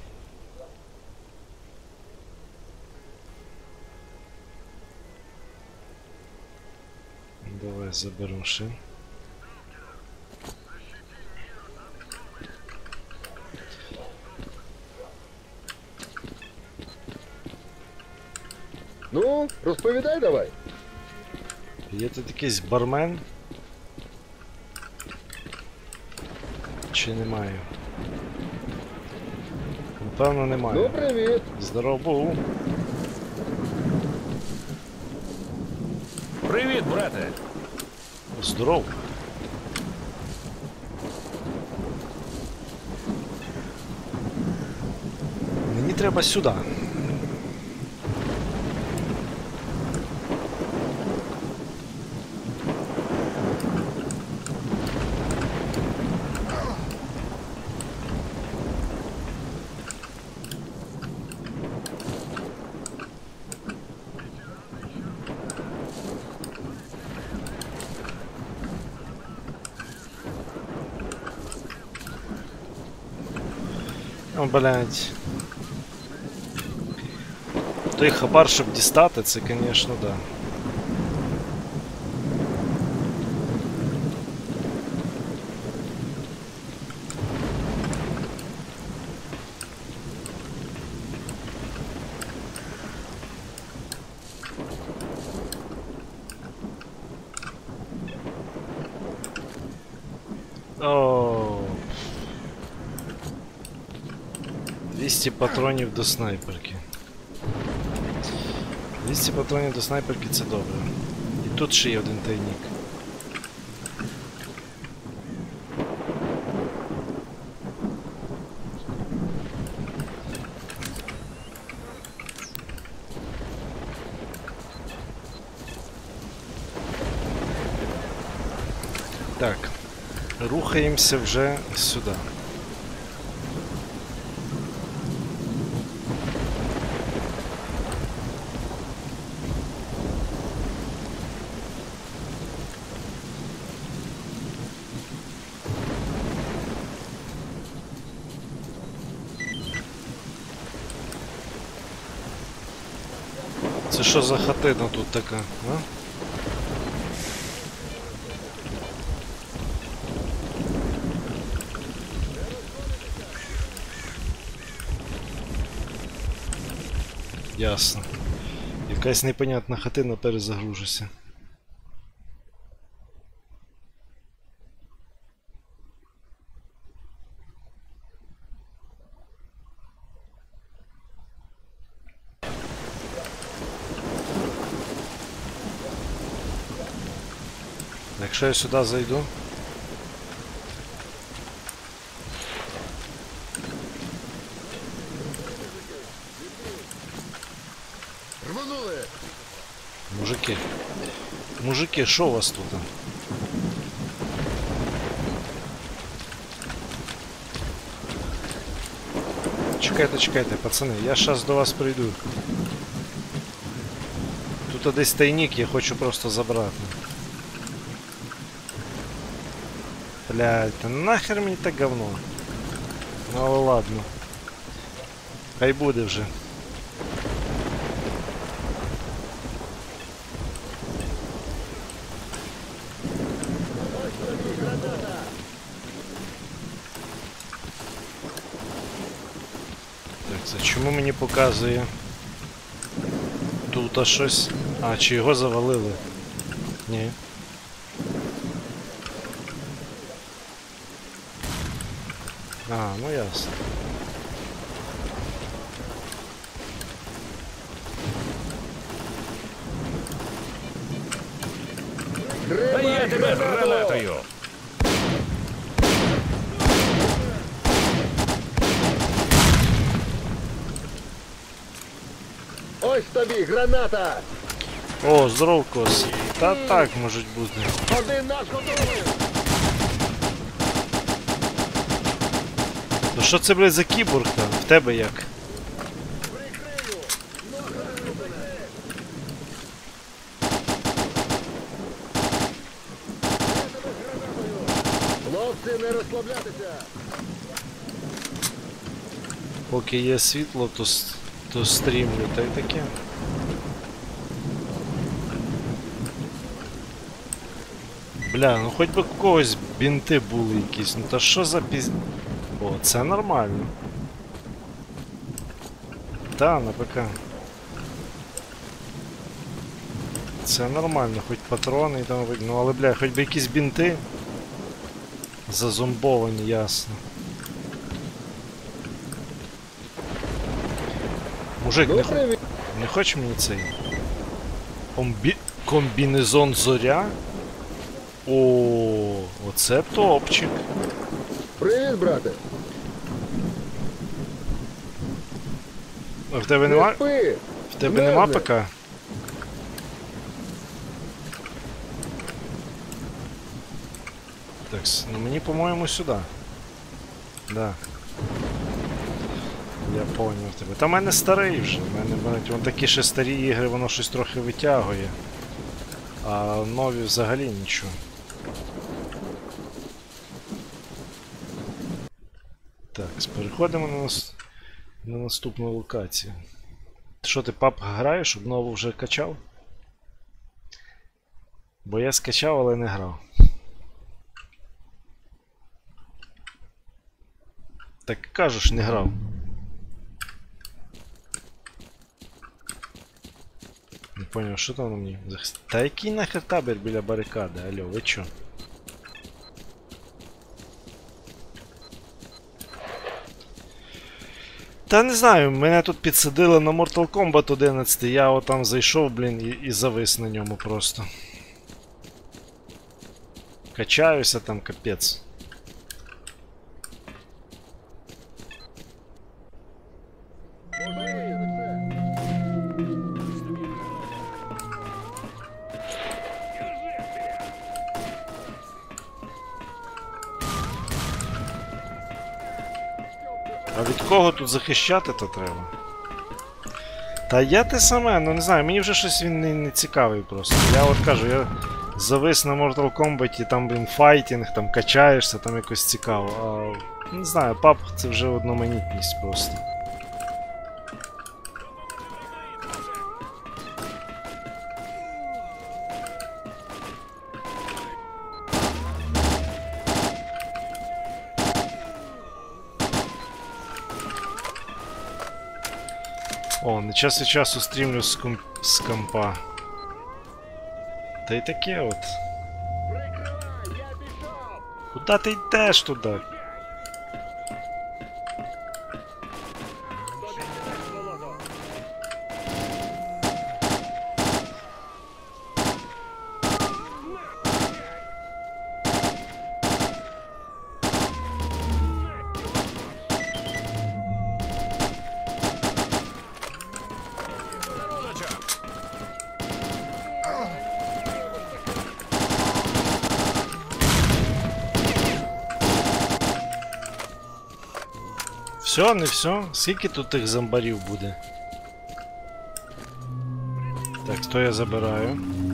Давай заберемо ще. Ну, розповідай давай. Є тут якийсь бармен? Чи немає? Напевно, немає. Ну, привіт. Здоров був. Привіт, брате! Здоров. Мені треба сюди. О, блядь. Той хабар, щоб дістати, це, звісно, да. О. двісті патронів до снайперки. двісті патронів до снайперки це добре. І тут ще є один тайник. Так, рухаємося вже сюди. Це що за хатина тут така, а? Ясно. Якась непонятна хатина перезагружується. Якщо я сюди зайду. Рванули! Мужики. Мужики, що у вас тут? Чекайте, чекайте, пацани, я щас до вас прийду. Тут десь тайник, я хочу просто забрати. Блядь, та нахер мені так говно. Ну але ладно. Хай буде вже. Так, це чому мені показує? Тут щось. А, чи його завалили? Ні. А, ну ясно. А я тебе гранатою! Ось тобі граната! О, здоров, кос. Та так можуть бути. Один наш готовий! Ну що це, блядь, за кіборг там? В тебе як? Хлопці, не розслаблятися! Поки є світло, то, с- то стрімлю, та й таке. Бля, ну хоч би у когось бінти були якісь, ну та що за піз... О, це нормально. Та, на ПК. Це нормально, хоч патрони і там, ну але бля, хоч би якісь бінти зазомбовані, ясно. Мужик, не, хо... не хочеш мені цей? Комбі... Комбінезон зоря? О, оце топчик. Привіт, брате! А в тебе нема? Не спи! В тебе нема Мерзне. ПК? Так, с- ну мені, по-моєму, сюди. Да. Я поняв тебе. Та в мене старий вже. В мене, блядь, вон такі ще старі ігри, воно щось трохи витягує. А нові взагалі нічого. Так, переходимо на, нас... на наступну локацію. Що ти, пап, граєш, щоб нову вже качав? Бо я скачав, але не грав. Так кажеш, не грав. Не поняв, що там на мені захист. Та який нахер табір біля барикади, алло, ви чо? Та не знаю, мене тут підсадили на Mortal Kombat одинадцять, я отам зайшов, блін, і, і завис на ньому просто. Качаюся там, капець. А від кого тут захищати то треба? Та я те саме, ну не знаю, мені вже щось він не, не цікавий просто. Я от кажу, я завис на Mortal Kombat, там, блін, файтінг, там качаєшся, там якось цікаво. А не знаю, паб це вже одноманітність просто. О, не час від часу стрімлю з, комп... з компа. Та й таке от. Куда ти йдеш туди? Все, не все. Скільки тут тих зомбарів буде? Так, то я забираю.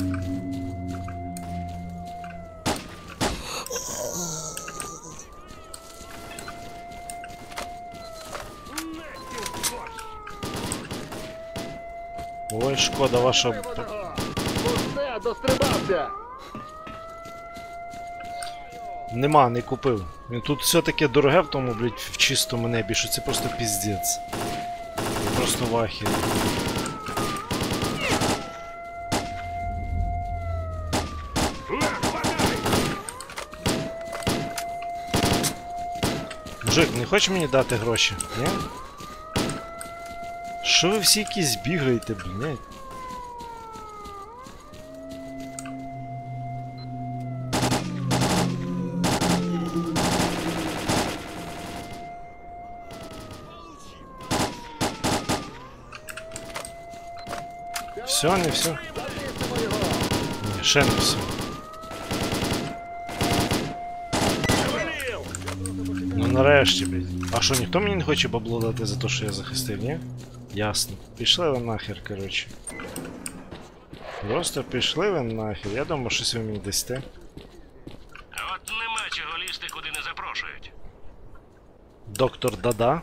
Ой, шкода ваша... Усе, дострибався! Нема, не купив. Він тут все таке дороге в тому, блядь, в чистому небі, що це просто піздець. Це просто вахір. Мужик, не хочеш мені дати гроші? Ні? Що ви всі якісь бігаєте, блядь? Все, не все. Ні, ще не все. Ну нарешті, блядь. А що, ніхто мені не хоче бабло дати за те, що я захистив, ні? Ясно. Пішли ви нахер, коротше. Просто пішли ви нахер. Я думав, щось ви мені дасте. А от нема чого лізти, куди не запрошують. Доктор Дада.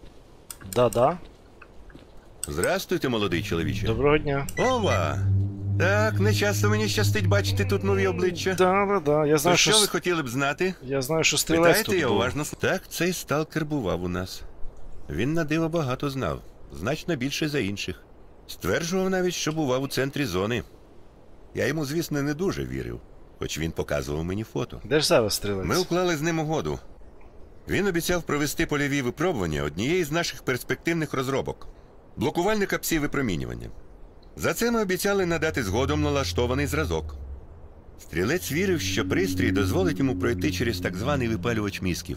Дада. Здрастуйте, молодий чоловіче. Доброго дня. Ова! Так, не часто мені щастить бачити тут нові обличчя. Да, да, да. Я То знаю, що що... ви с- хотіли б знати? Я знаю, що стрілець Питайте, тут я був. уважно. с- Так, цей сталкер бував у нас. Він на диво багато знав. Значно більше за інших. Стверджував навіть, що бував у центрі зони. Я йому, звісно, не дуже вірив, хоч він показував мені фото. Де ж зараз стрілець? Ми уклали з ним угоду. Він обіцяв провести польові випробування однієї з наших перспективних розробок – блокувальника псі-випромінювання. За це ми обіцяли надати згодом налаштований зразок. Стрілець вірив, що пристрій дозволить йому пройти через так званий випалювач мізків.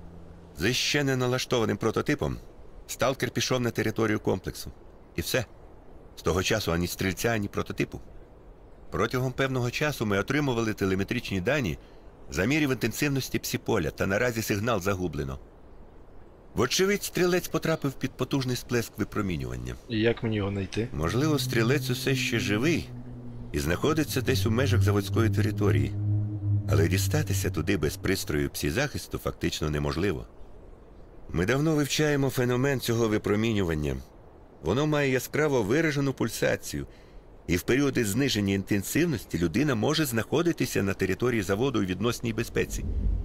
За ще не налаштованим прототипом сталкер пішов на територію комплексу. І все. З того часу ані стрільця, ані прототипу. Протягом певного часу ми отримували телеметричні дані замірів інтенсивності псі-поля, та наразі сигнал загублено. Вочевидь, стрілець потрапив під потужний сплеск випромінювання. І як мені його знайти? Можливо, стрілець усе ще живий і знаходиться десь у межах заводської території. Але дістатися туди без пристрою псі-захисту фактично неможливо. Ми давно вивчаємо феномен цього випромінювання. Воно має яскраво виражену пульсацію, і в періоди зниження інтенсивності людина може знаходитися на території заводу у відносній безпеці.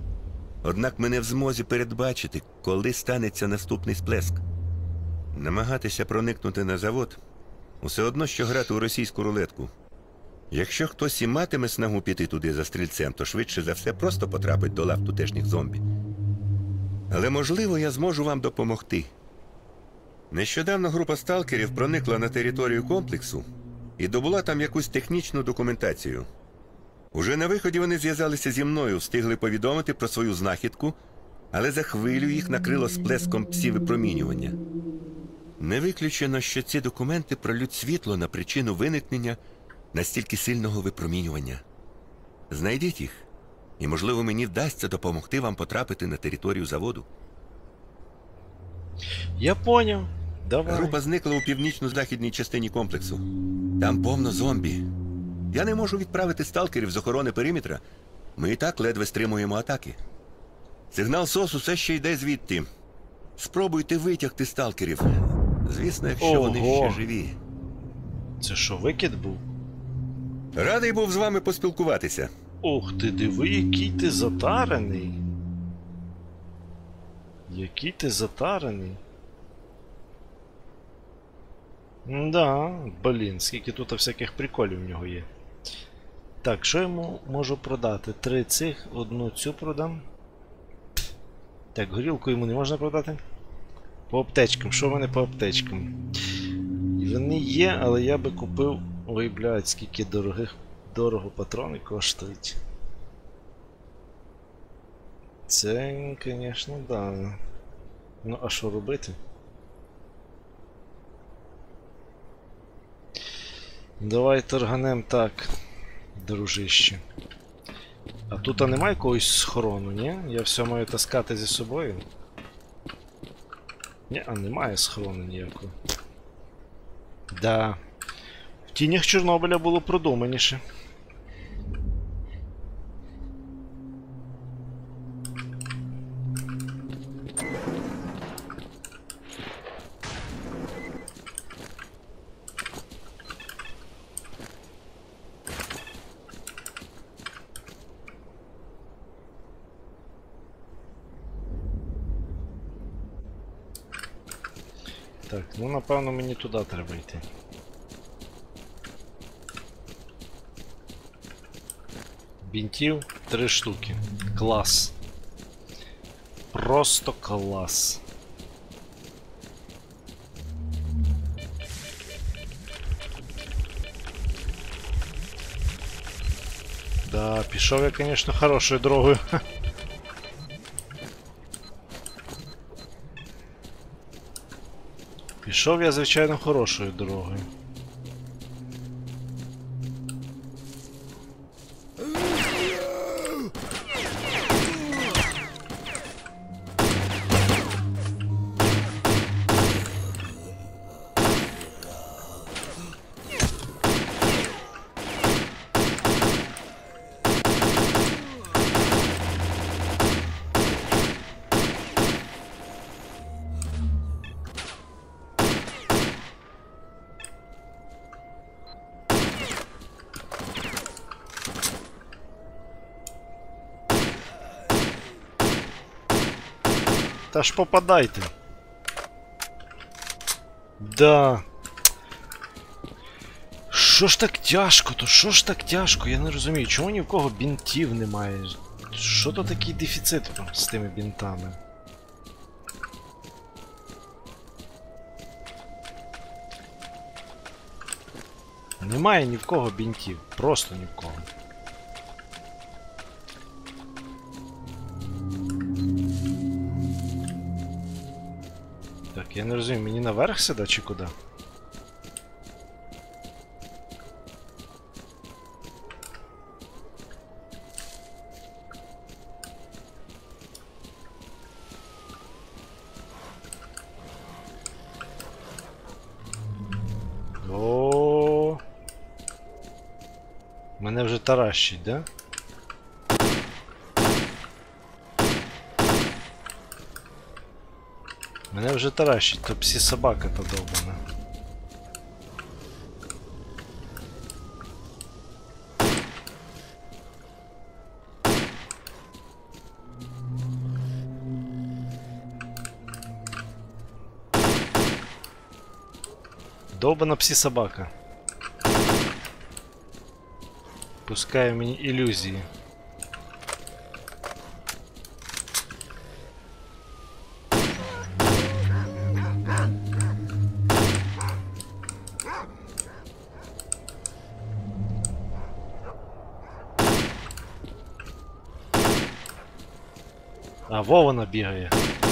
Однак ми не в змозі передбачити, коли станеться наступний сплеск. Намагатися проникнути на завод – усе одно, що грати у російську рулетку. Якщо хтось і матиме снагу піти туди за стрільцем, то швидше за все просто потрапить до лав тутешніх зомбі. Але, можливо, я зможу вам допомогти. Нещодавно група сталкерів проникла на територію комплексу і добула там якусь технічну документацію. Уже на виході вони зв'язалися зі мною, встигли повідомити про свою знахідку, але за хвилю їх накрило сплеском псі-випромінювання. Не виключено, що ці документи пролють світло на причину виникнення настільки сильного випромінювання. Знайдіть їх, і, можливо, мені вдасться допомогти вам потрапити на територію заводу. Я поняв. Давай. Група зникла у північно-західній частині комплексу. Там повно зомбі. Я не можу відправити сталкерів з охорони периметра. Ми і так ледве стримуємо атаки. Сигнал СОС усе ще йде звідти. Спробуйте витягти сталкерів. Звісно, якщо Ого. вони ще живі. Це що, викид був? Радий був з вами поспілкуватися. Ух ти, диви, який ти затарений. Який ти затарений. Да, блін, скільки тут всяких приколів в нього є. Так, що йому можу продати? Три цих, одну цю продам. Так, горілку йому не можна продати. По аптечкам, що в мене по аптечкам? Вони є, але я би купив... Ой, блядь, скільки дорогих... дорого патрони коштують. Це, звісно, да. Ну, а що робити? Давай торганем так, дружище. А тут а немає якогось схорону, ні? Я все маю таскати зі собою. Ні, а немає схорону ніякого. Да. В тінях Чорнобиля було продуманіше. Так, ну напевно мені туди треба йти. Бінтів три штуки. Клас. Просто клас. Да, пішов я, звісно, хорошою дорогою. Пішов я, звичайно, хорошою дорогою. Та ж попадайте. Да. Що ж так тяжко? То що ж так тяжко? Я не розумію, чому ні в кого бінтів немає? Що то такий дефіцит з тими бінтами? Немає ні в кого бінтів. Просто ні в кого. Так, я не розумію, мені наверх сюди чи куди? О, мене вже таращить, да? Мене вже таращить, то псі собака та довбана. Довбана псі собака. Пускає мені ілюзії. А, во вона бігає.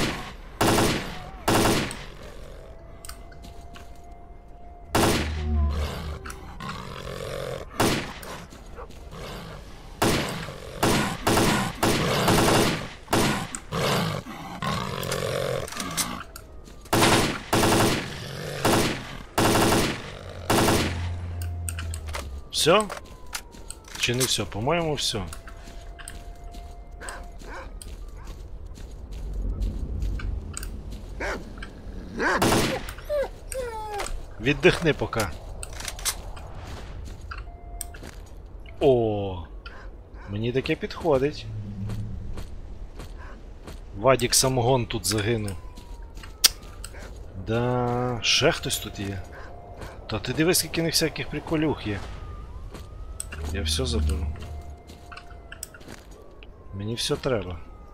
Все? Чи не все? По-моєму, все. Віддихни поки. О, мені таке підходить. Вадік самогон тут загинув. Да, ще хтось тут є. Та ти дивись, скільки них всяких приколюх є. Я все заберу. Мені все треба.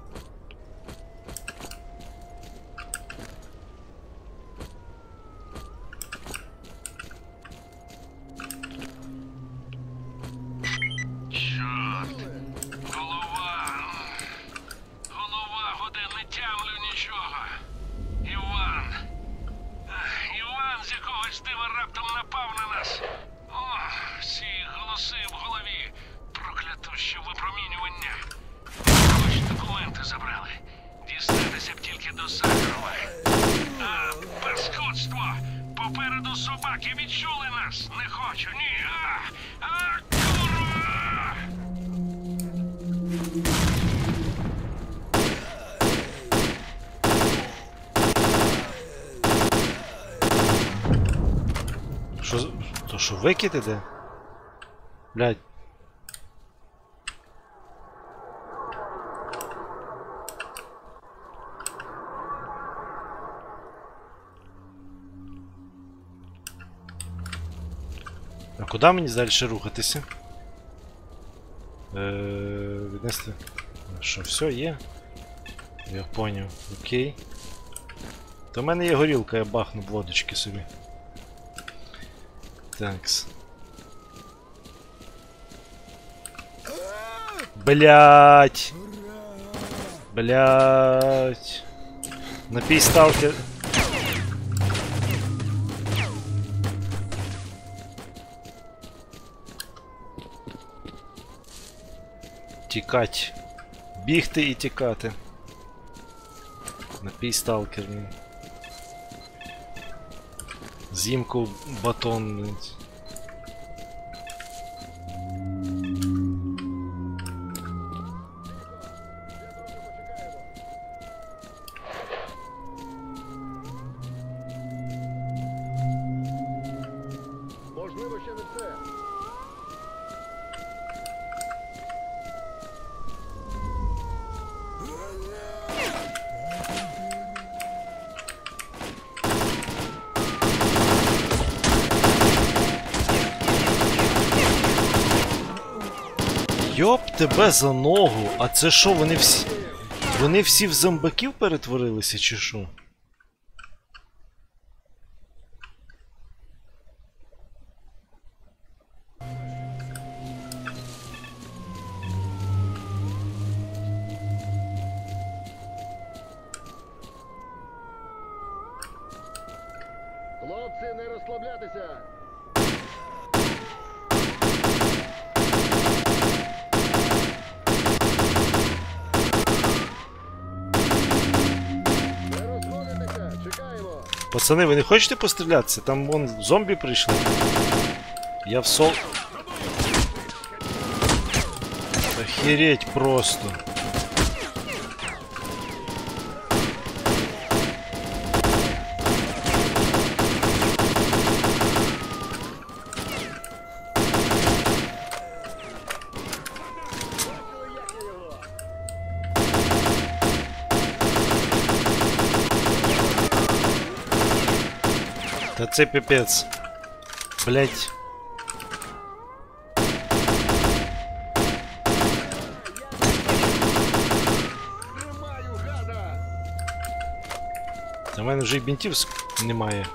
Чорт. Голова. Голова гуде, не тямлю нічого. Іван. Ех, Іван з якогось дива раптом напав на нас. О, всі голоси в голові. Проклятуще випромінювання. Хоч документи забрали. Дістатися б тільки до Сахарова. А, паскудство! Попереду собаки відчули нас. Не хочу, ні. А, а, курва! Що за- то що, викид іде? Блядь. А куди мені далі рухатися? Е, віднести. Що, все є? Я поняв. Окей. То в мене є горілка, я бахну водочки собі. Такс. Блять. Блять. Напій сталкер. Тікать. Бігти і тікати. Напій сталкер. Зімку батон. блядь. Можливо, ще не все. Йоп тебе за ногу! А це що, вони всі. Вони всі в зомбаків перетворилися, чи що? Хлопці, не розслаблятися. Не розходитися, чекаємо. Пацани, ви не хочете пострілятися? Там вон зомбі прийшли. Я в сол. Охереть просто. Та це пипець. Блять. Тримаю, гада! Та в мене вже й бінтів ск- немає.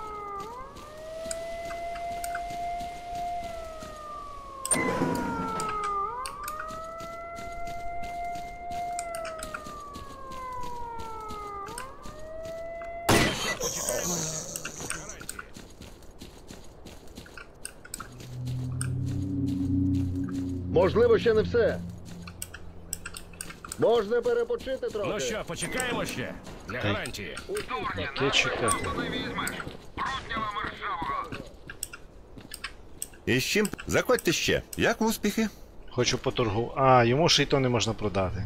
Можливо, ще не все. Можна перепочити трохи. Ну що, почекаємо ще? Для Та й- гарантії. Яке чекати? І з чим? Заходьте ще. Як успіхи? Хочу поторгу. А, йому ще й то не можна продати.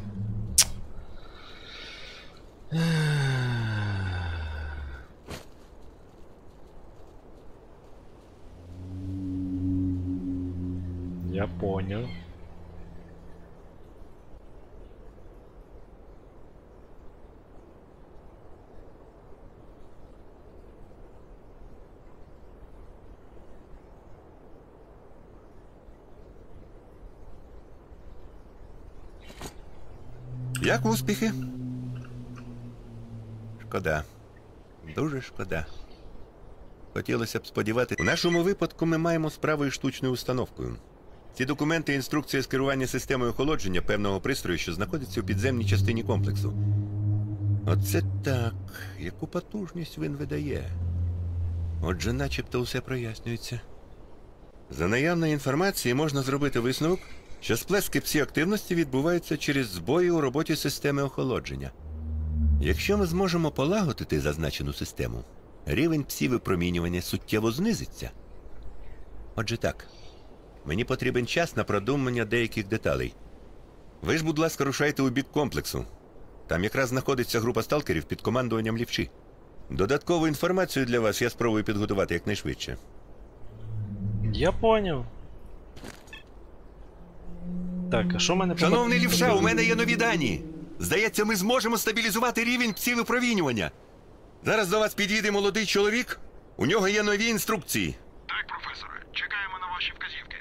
Я понял. Як успіхи? Шкода. Дуже шкода. Хотілося б сподіватися. У нашому випадку ми маємо справу із штучною установкою. Ці документи – інструкція з керування системою охолодження певного пристрою, що знаходиться у підземній частині комплексу. Оце так. Яку потужність він видає. Отже, начебто усе прояснюється. За наявної інформації можна зробити висновок, що сплески псі-активності відбуваються через збої у роботі системи охолодження. Якщо ми зможемо полагодити зазначену систему, рівень псі-випромінювання суттєво знизиться. Отже так, мені потрібен час на продумання деяких деталей. Ви ж, будь ласка, рушайте у бік комплексу. Там якраз знаходиться група сталкерів під командуванням Лівші. Додаткову інформацію для вас я спробую підготувати якнайшвидше. Я поняв. Так, а що в мене... Шановний Лівша, у мене є нові дані. Здається, ми зможемо стабілізувати рівень псі-випромінювання. Зараз до вас підійде молодий чоловік. У нього є нові інструкції. Так, професоре, чекаємо на ваші вказівки.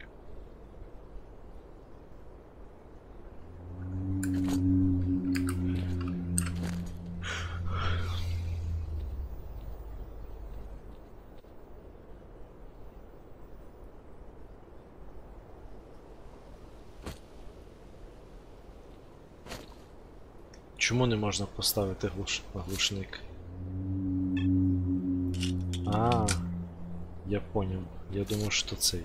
Чому не можна поставити глуш... глушник? А, я понял. Я думав, що цей.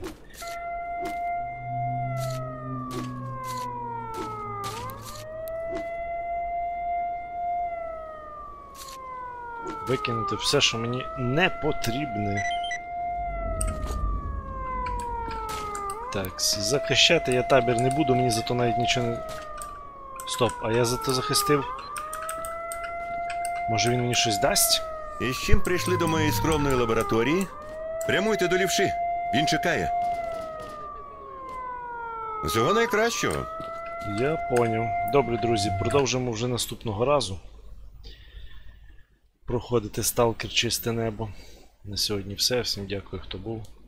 Викинути все, що мені не потрібне. Так, захищати я табір не буду, мені зато навіть нічого не... Стоп, а я зато захистив. Може він мені щось дасть? І з чим прийшли до моєї скромної лабораторії? Прямуйте до Лівши, він чекає. Усього найкращого. Я поняв. Добре, друзі, продовжимо вже наступного разу. Проходити Сталкер Чисте небо. На сьогодні все. Всім дякую, хто був.